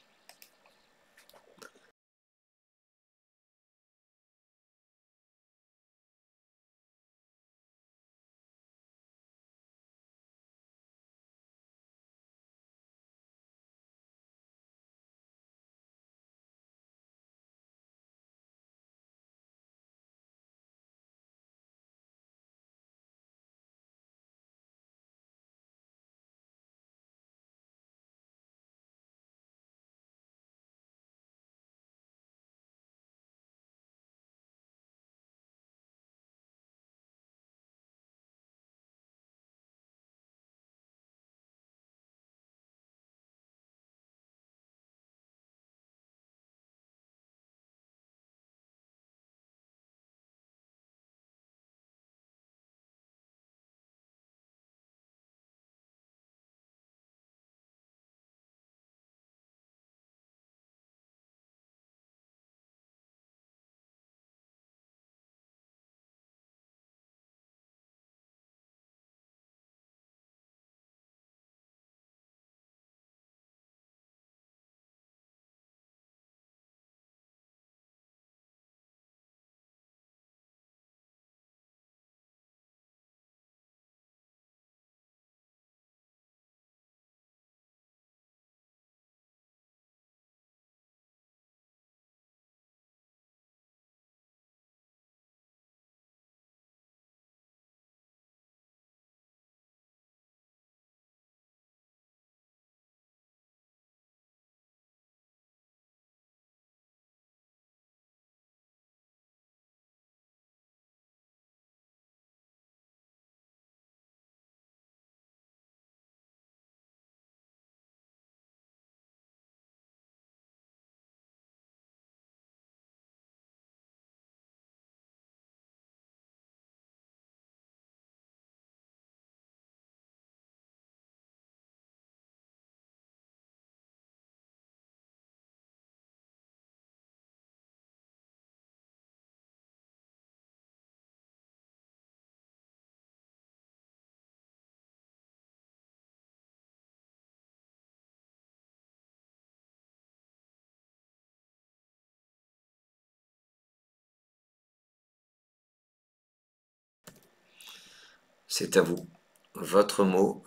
C'est à vous. Votre mot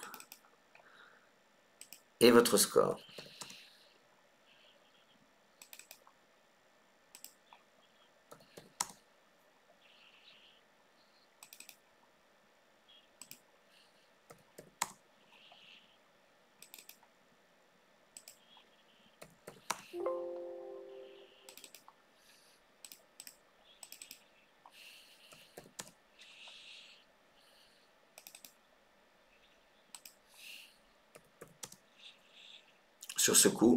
et votre score. Sur ce coup,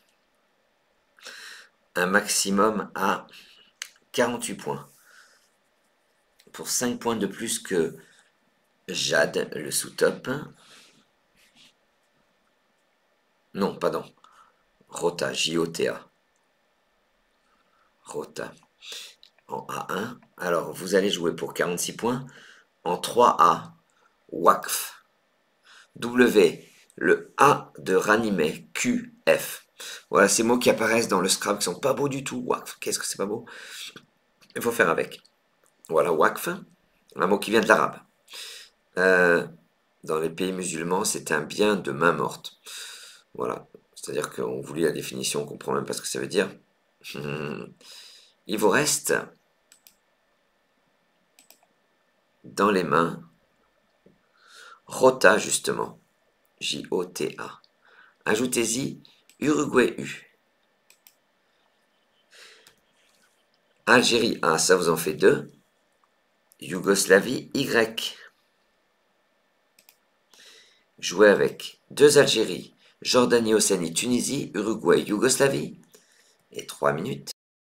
un maximum à 48 points. Pour 5 points de plus que Jade, le sous-top. Non, pardon. Rota, J-O-T-A. Rota. En A1. Alors, vous allez jouer pour 46 points. En 3A, Wakf. W, le A de Ranimé, Q, F. Voilà, ces mots qui apparaissent dans le Scrabble qui sont pas beaux du tout. Wakf, qu'est-ce que c'est pas beau? Il faut faire avec. Voilà, Wakf, un mot qui vient de l'arabe. Dans les pays musulmans, c'est un bien de main morte. Voilà, c'est-à-dire qu'on vous lit la définition, on comprend même pas ce que ça veut dire. Il vous reste dans les mains Rota, justement. J-O-T-A. Ajoutez-y Uruguay U. Algérie A, ça vous en fait 2. Yougoslavie Y. Jouez avec 2 Algérie, Jordanie, Océanie, Tunisie, Uruguay, Yougoslavie. Et 3 minutes.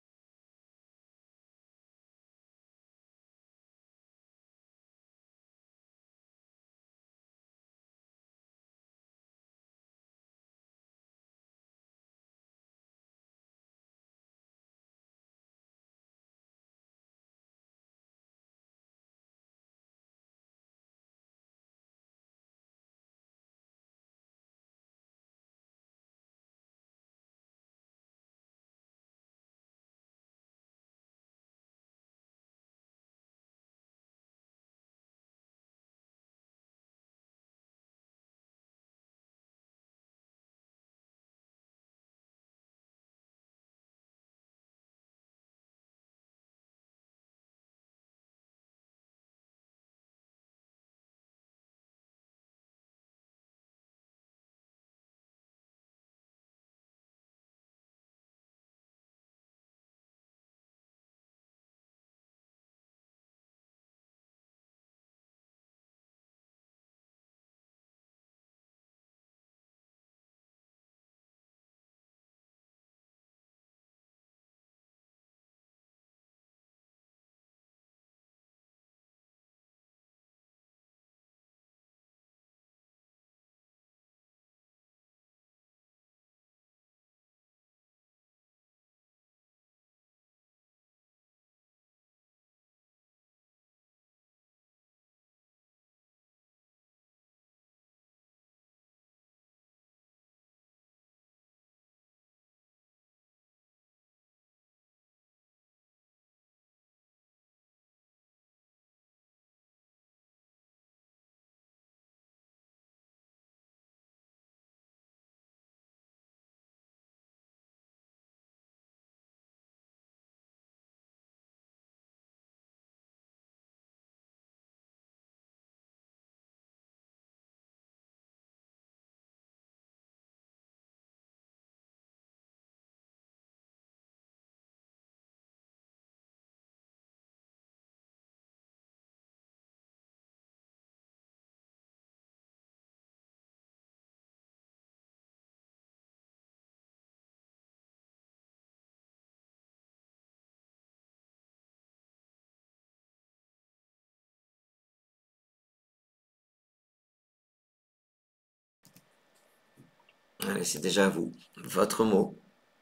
Allez, c'est déjà à vous. Votre mot.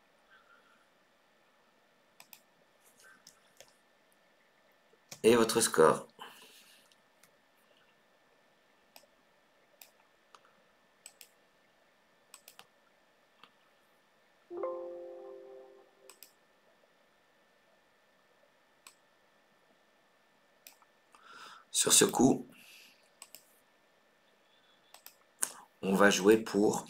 Et votre score. Sur ce coup, on va jouer pour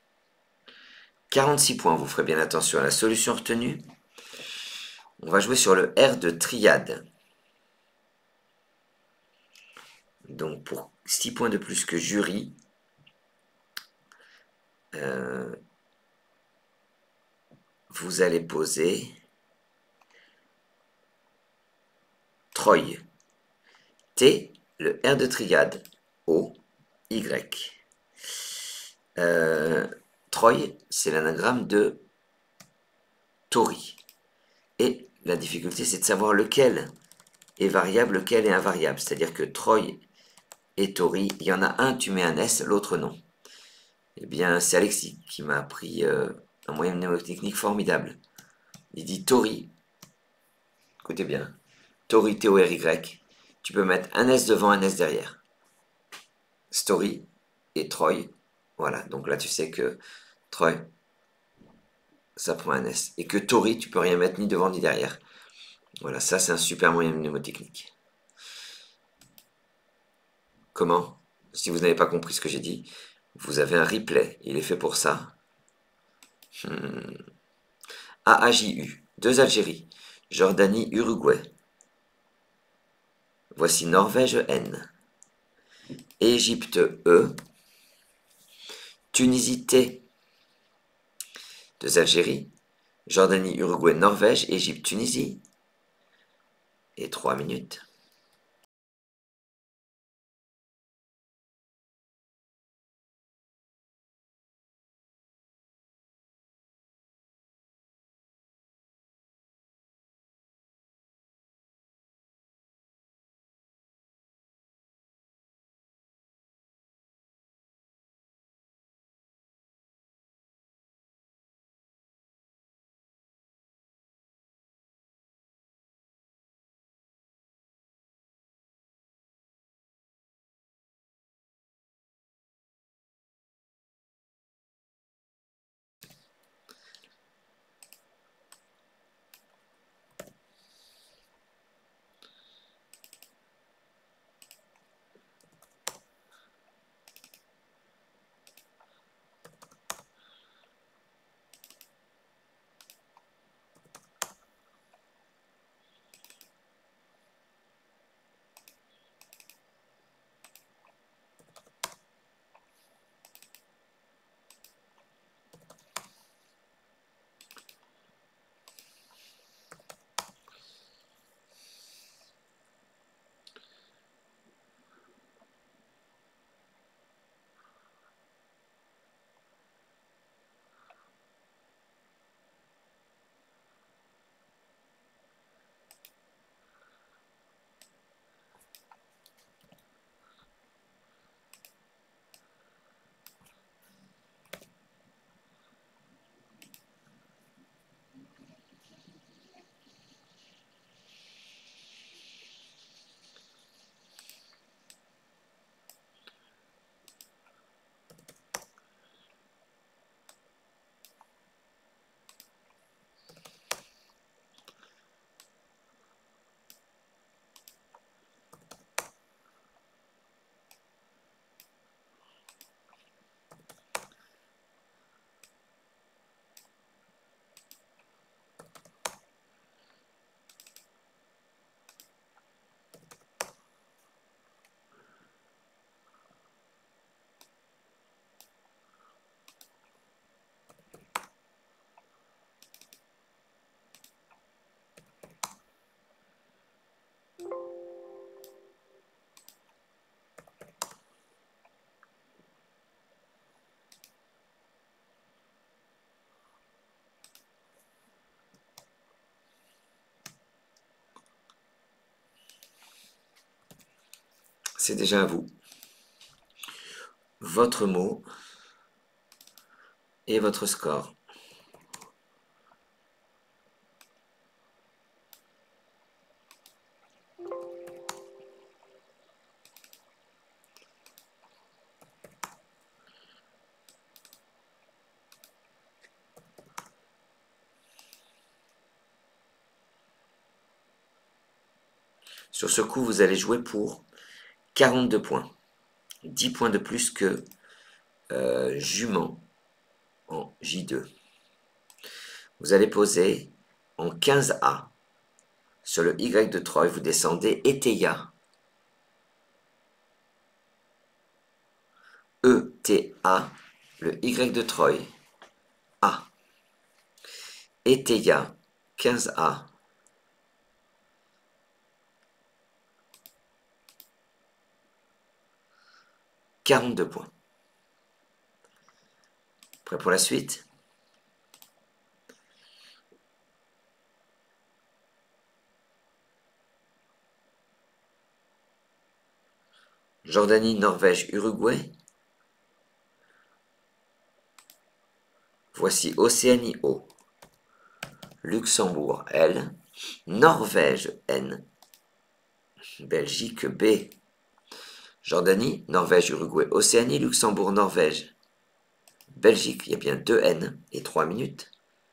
46 points. Vous ferez bien attention à la solution retenue. On va jouer sur le R de triade. Donc pour 6 points de plus que jury, vous allez poser Troy. T, le R de triade. O, Y. Troy, c'est l'anagramme de Tori. Et la difficulté, c'est de savoir lequel est variable, lequel est invariable. C'est-à-dire que Troy et Tori, il y en a un, tu mets un S, l'autre non. Eh bien, c'est Alexis qui m'a appris un moyen mnémotechnique formidable. Il dit Tori, écoutez bien, Tori, T-O-R-Y, tu peux mettre un S devant, un S derrière. Story et Troy, voilà, donc là tu sais que Troy, ça prend un S. Et que Tori, tu peux rien mettre ni devant ni derrière. Voilà, ça c'est un super moyen mnémotechnique. Comment? Si vous n'avez pas compris ce que j'ai dit, vous avez un replay, il est fait pour ça. AAJU, 2 Algérie, Jordanie, Uruguay. Voici Norvège N, Égypte E, Tunisie T, 2 Algérie, Jordanie, Uruguay, Norvège, Égypte, Tunisie. Et 3 minutes. C'est déjà à vous. Votre mot et votre score. Sur ce coup, vous allez jouer pour 42 points. 10 points de plus que Jument en J2. Vous allez poser en 15A. Sur le Y de Troy, vous descendez Eteia. E-T-A. Le Y de Troy. A. Eteia. 15A. 42 points. Prêt pour la suite? Jordanie, Norvège, Uruguay. Voici Océanie O. Luxembourg L. Norvège N. Belgique B. Jordanie, Norvège, Uruguay, Océanie, Luxembourg, Norvège. Belgique, il y a bien 2 N et 3 minutes.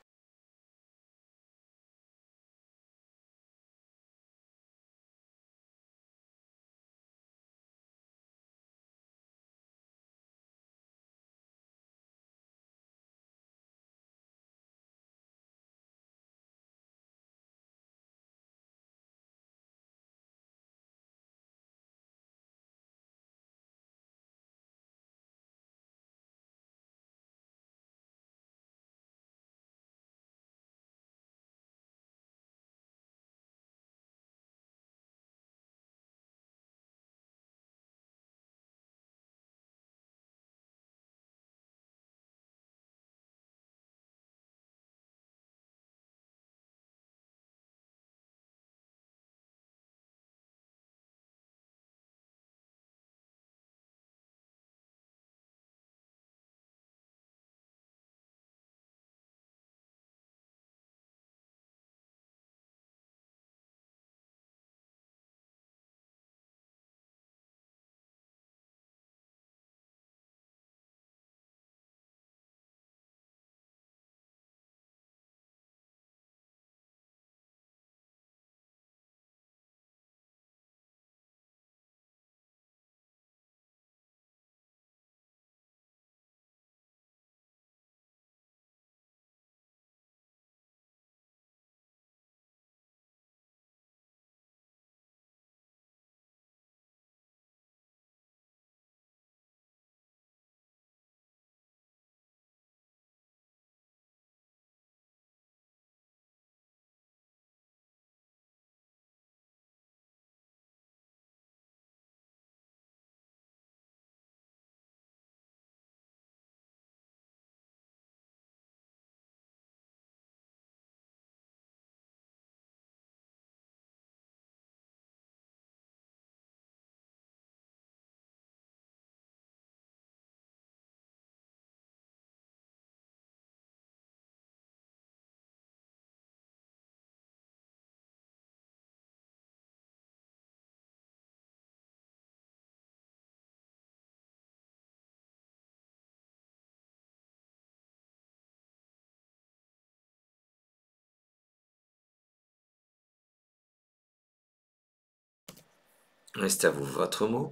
Reste à vous votre mot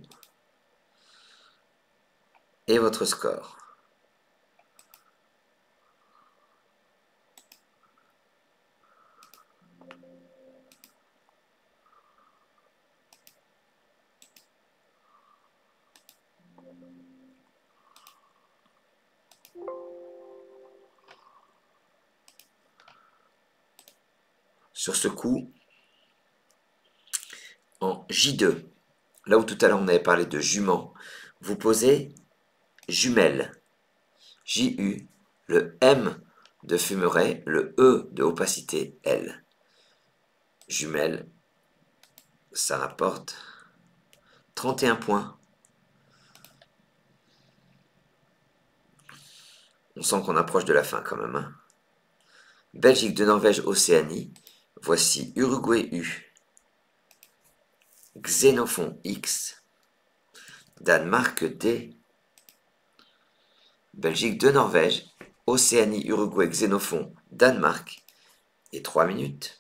et votre score. Sur ce coup, en J2, là où tout à l'heure on avait parlé de jument, vous posez jumelle. J-U, le M de fumeray, le E de opacité, L. Jumelle, ça rapporte 31 points. On sent qu'on approche de la fin quand même. Hein. Belgique de Norvège, Océanie. Voici Uruguay U. Xénophon X. Danemark D. Belgique de Norvège, Océanie, Uruguay, Xénophon, Danemark. Et 3 minutes.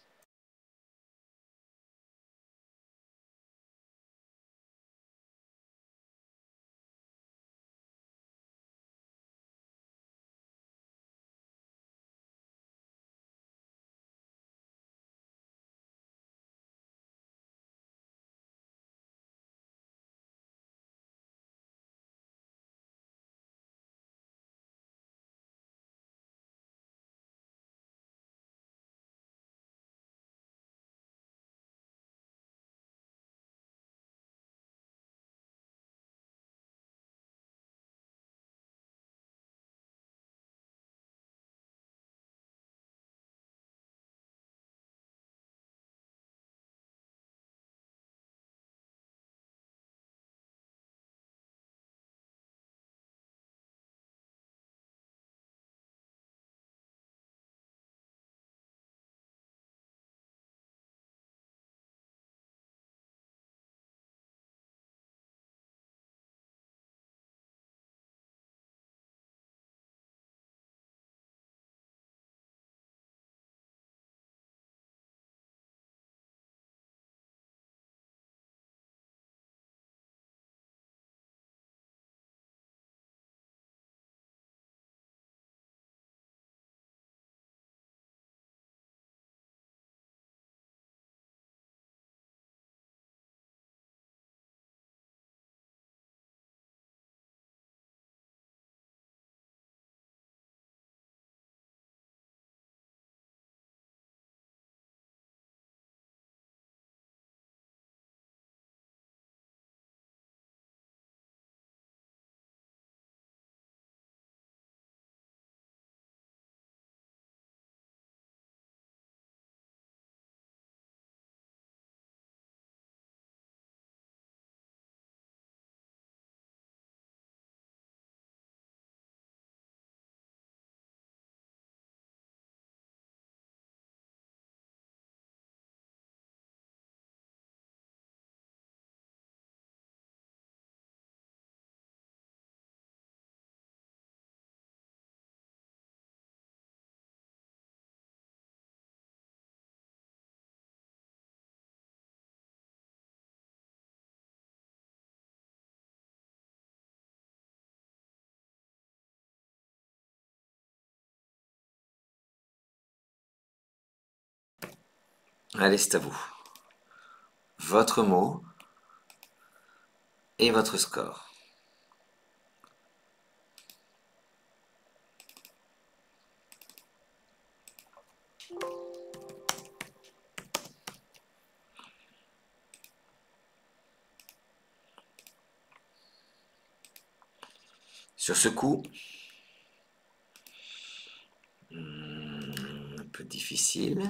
Allez, c'est à vous. Votre mot et votre score. Sur ce coup, un peu difficile.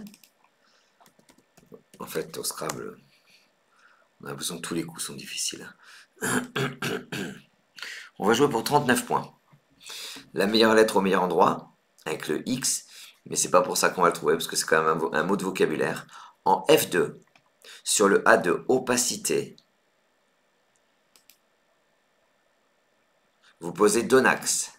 En fait, au Scrabble, on a l'impression que tous les coups sont difficiles. On va jouer pour 39 points. La meilleure lettre au meilleur endroit, avec le X, mais c'est pas pour ça qu'on va le trouver, parce que c'est quand même un mot de vocabulaire. En F2, sur le A de opacité, vous posez Donax.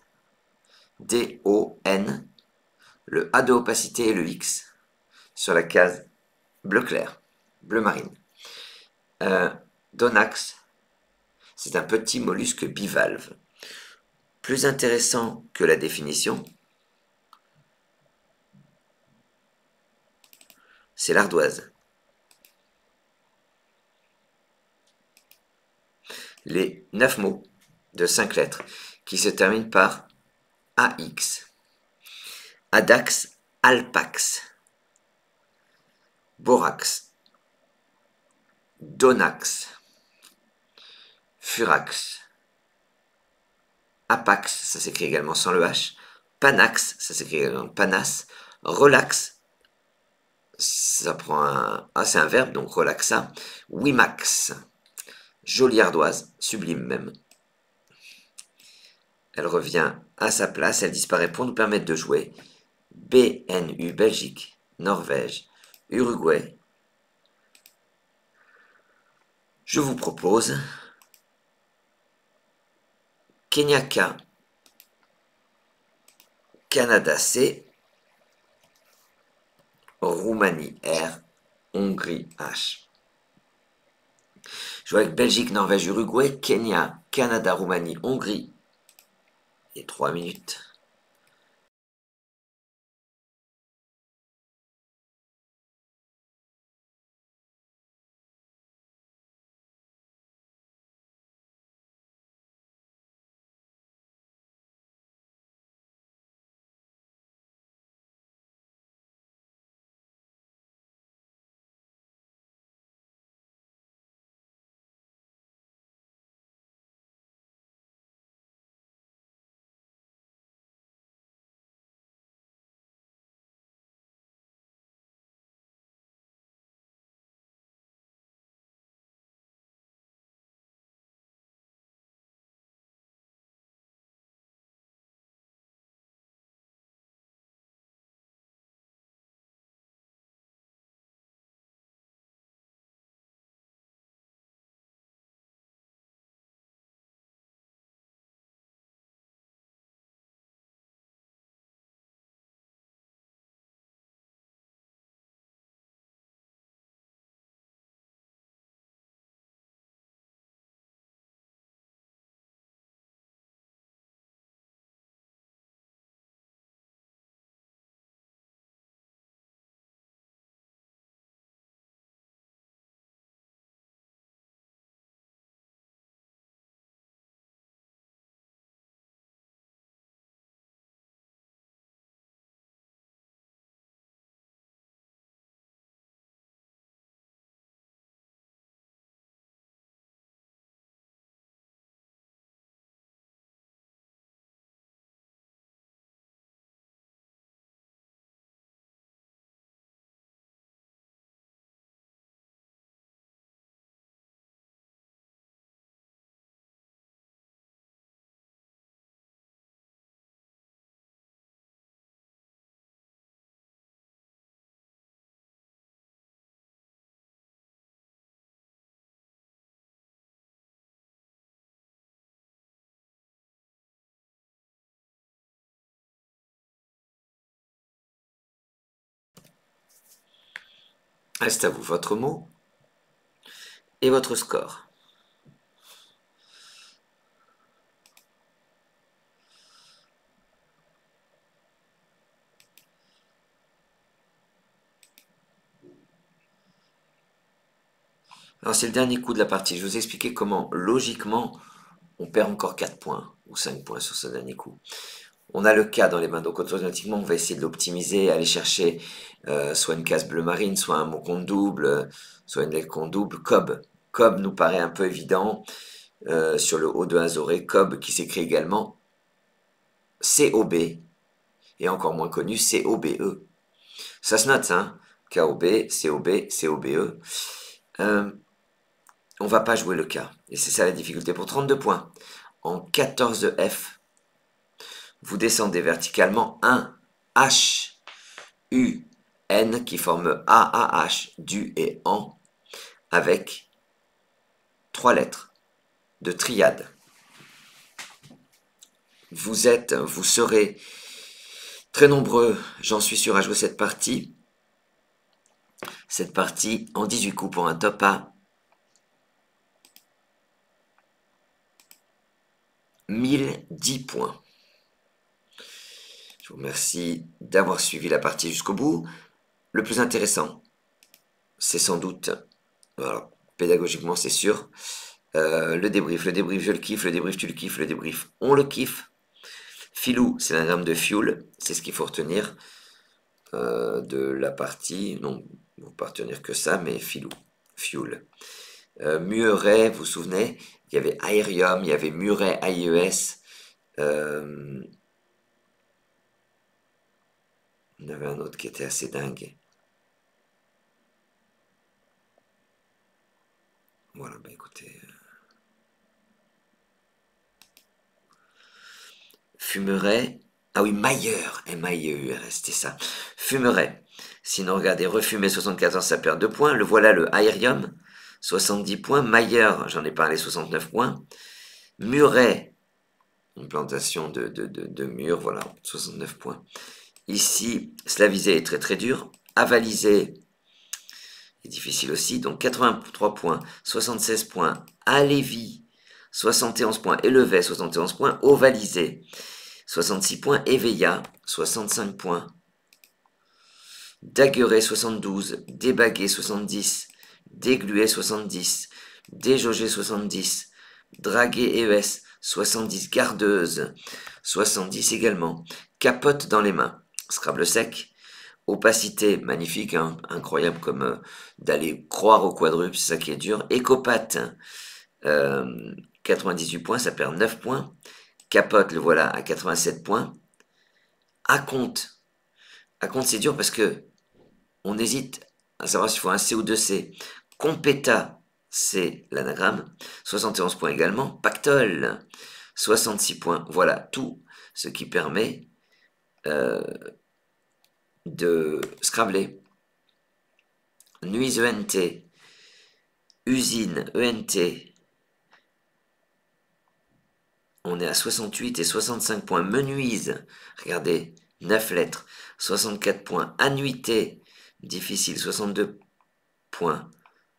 D-O-N, le A de opacité et le X, sur la case bleu clair, bleu marine. Donax, c'est un petit mollusque bivalve. Plus intéressant que la définition, c'est l'ardoise. Les 9 mots de 5 lettres qui se terminent par AX. Adax, Alpax, Borax, Donax, Furax, Apax, ça s'écrit également sans le H, Panax, ça s'écrit également Panas, Relax, ça prend un... Ah, c'est un verbe, donc relaxa, Wimax, jolie ardoise, sublime même. Elle revient à sa place, elle disparaît pour nous permettre de jouer. BNU, Belgique, Norvège, Uruguay. Je vous propose Kenyaka, Canada C, Roumanie R, Hongrie H. Je joue avec Belgique, Norvège, Uruguay, Kenya, Canada, Roumanie, Hongrie. Et 3 minutes. Reste à vous votre mot et votre score. Alors c'est le dernier coup de la partie. Je vais vous expliquer comment, logiquement, on perd encore 4 points ou 5 points sur ce dernier coup. On a le cas dans les mains, donc automatiquement on va essayer de l'optimiser, aller chercher soit une case bleu marine, soit un mot compte double, soit une lettre compte double. Cob. Cob nous paraît un peu évident sur le haut de Azoré. Cob qui s'écrit également COB, et encore moins connu COBE. Ça se note, hein, KOB, COB, COBE. On va pas jouer le K, et c'est ça la difficulté. Pour 32 points, en 14 de F, vous descendez verticalement un H, U, N qui forme AAH, du et en, avec 3 lettres de triade. Vous serez très nombreux, j'en suis sûr, à jouer cette partie. Cette partie en 18 coups pour un top à 1010 points. Je vous remercie d'avoir suivi la partie jusqu'au bout. Le plus intéressant, c'est sans doute, alors, pédagogiquement c'est sûr, le débrief, je le kiffe, le débrief, tu le kiffes, le débrief, on le kiffe. Filou, c'est l'anagramme de fuel, c'est ce qu'il faut retenir de la partie, non, il ne faut pas retenir que ça, mais filou, fuel. Muret, vous vous souvenez, il y avait aérium, il y avait muret, AIES, il y en avait un autre qui était assez dingue. Voilà, bah écoutez. Fumerait. Ah oui, Mailleur. M-A-I-E-U-R-S, c'était ça. Fumerait. Sinon, regardez, refumer 74, ça perd 2 points. Le voilà, le aérium, 70 points. Mailleur, j'en ai parlé, 69 points. Muret, une plantation de murs, voilà, 69 points. Ici, slavisé est très très dur. Avalisé est difficile aussi, donc 83 points, 76 points. Alévi, 71 points. Élevé, 71 points. Ovalisé, 66 points. Éveilla, 65 points. Daguerré, 72. Débagué, 70. Déglué, 70. Déjaugé, 70. Dragué ES, 70. Gardeuse, 70 également. Capote dans les mains. Scrabble sec. Opacité, magnifique, hein, incroyable comme d'aller croire au quadruple, c'est ça qui est dur. Écopate, 98 points, ça perd 9 points. Capote, le voilà, à 87 points. Acompte, c'est dur parce que on hésite à savoir s'il faut un C ou deux C. Compéta, c'est l'anagramme, 71 points également. Pactole, 66 points. Voilà tout ce qui permet de scrabler. Nuise ENT, usine ENT, on est à 68 et 65 points. Menuise, regardez, 9 lettres, 64 points. Annuité, difficile, 62 points.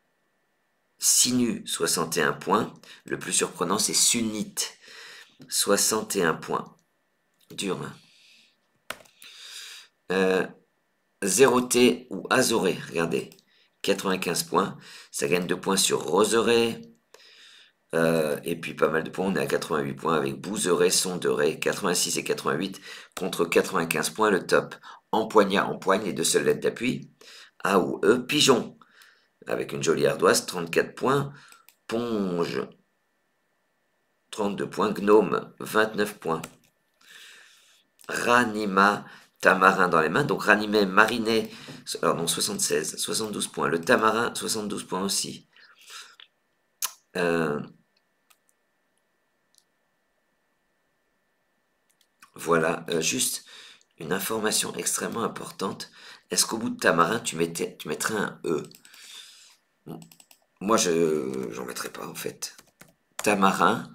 Sinu, 61 points. Le plus surprenant, c'est sunnite, 61 points. Dur, hein. Zéroté ou azoré, regardez, 95 points. Ça gagne 2 points sur roseret. Et puis pas mal de points, on est à 88 points avec bouseret, sonderet, 86 et 88 contre 95 points le top. Empoigne, les deux seules lettres d'appui. A ou E, pigeon, avec une jolie ardoise, 34 points. Ponge, 32 points. Gnome, 29 points. Ranima, tamarin dans les mains, donc ranimé, mariné, alors non, 76, 72 points. Le tamarin, 72 points aussi. Voilà, juste une information extrêmement importante. Est-ce qu'au bout de tamarin, tu mettrais un E? Moi, j'en mettrais pas, en fait. Tamarin.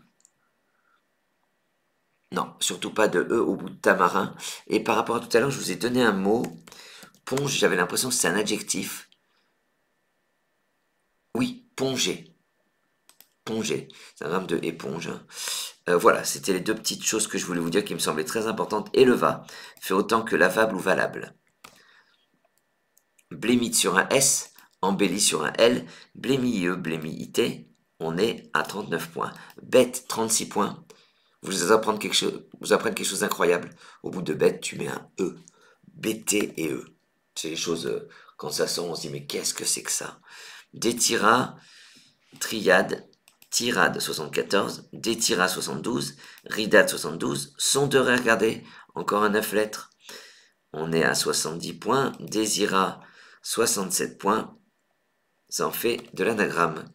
Non, surtout pas de E au bout de tamarin. Et par rapport à tout à l'heure, je vous ai donné un mot. Ponge, j'avais l'impression que c'est un adjectif. Oui, ponger. Ponger. C'est un gramme de éponge. Hein. Voilà, c'était les deux petites choses que je voulais vous dire qui me semblaient très importantes. Et le va fait autant que lavable ou valable. Blémite sur un S, embelli sur un L, blémi IE, blémi IT, on est à 39 points. Bête, 36 points. Vous apprenez quelque chose d'incroyable. Au bout de bête, tu mets un E. BT et E. C'est les choses, quand ça sort, on se dit, mais qu'est-ce que c'est que ça? Détira, triade, tirade 74, détira 72, ridade 72, son de ré, regardez, encore un 9 lettres. On est à 70 points, désira 67 points, ça en fait de l'anagramme.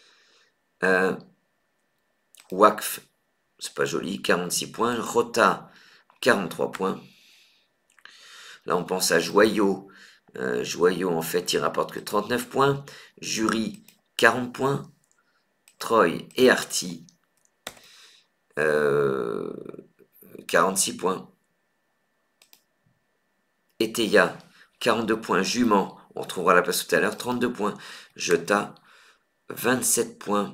Wakf, c'est pas joli, 46 points, rota 43 points. Là on pense à joyau, joyau en fait il rapporte que 39 points, jury 40 points, Troy et Arty 46 points. Eteia, 42 points. Jument, on retrouvera la place tout à l'heure, 32 points. Jeta, 27 points.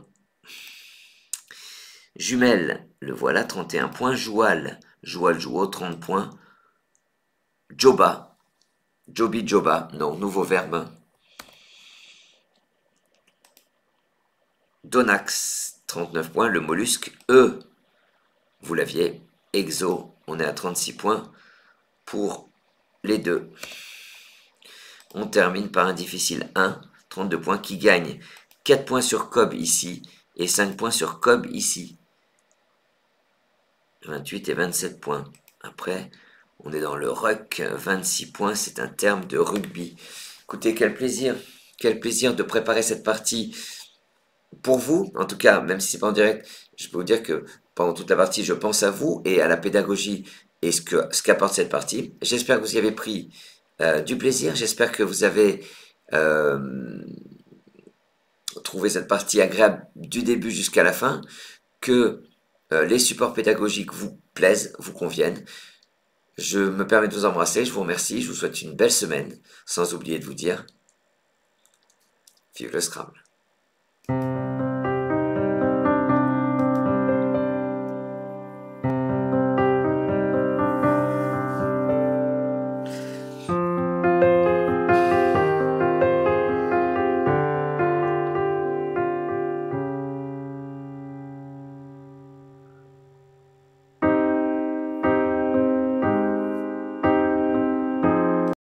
Jumelle, le voilà, 31 points. Joual, Joual, Jouau, 30 points. Joba, Jobi, Joba, non, nouveau verbe. Donax, 39 points. Le mollusque, vous l'aviez. Exo, on est à 36 points pour les deux. On termine par un difficile 1, 32 points, qui gagne 4 points sur Cobb ici et 5 points sur Cobb ici. 28 et 27 points. Après, on est dans le ruck, 26 points, c'est un terme de rugby. Écoutez, quel plaisir de préparer cette partie pour vous. En tout cas, même si c'est pas en direct, je peux vous dire que pendant toute la partie, je pense à vous et à la pédagogie et ce qu'apporte cette partie. J'espère que vous y avez pris du plaisir. J'espère que vous avez trouvé cette partie agréable du début jusqu'à la fin, que les supports pédagogiques vous plaisent, vous conviennent. Je me permets de vous embrasser, je vous remercie, je vous souhaite une belle semaine, sans oublier de vous dire, vive le Scrabble.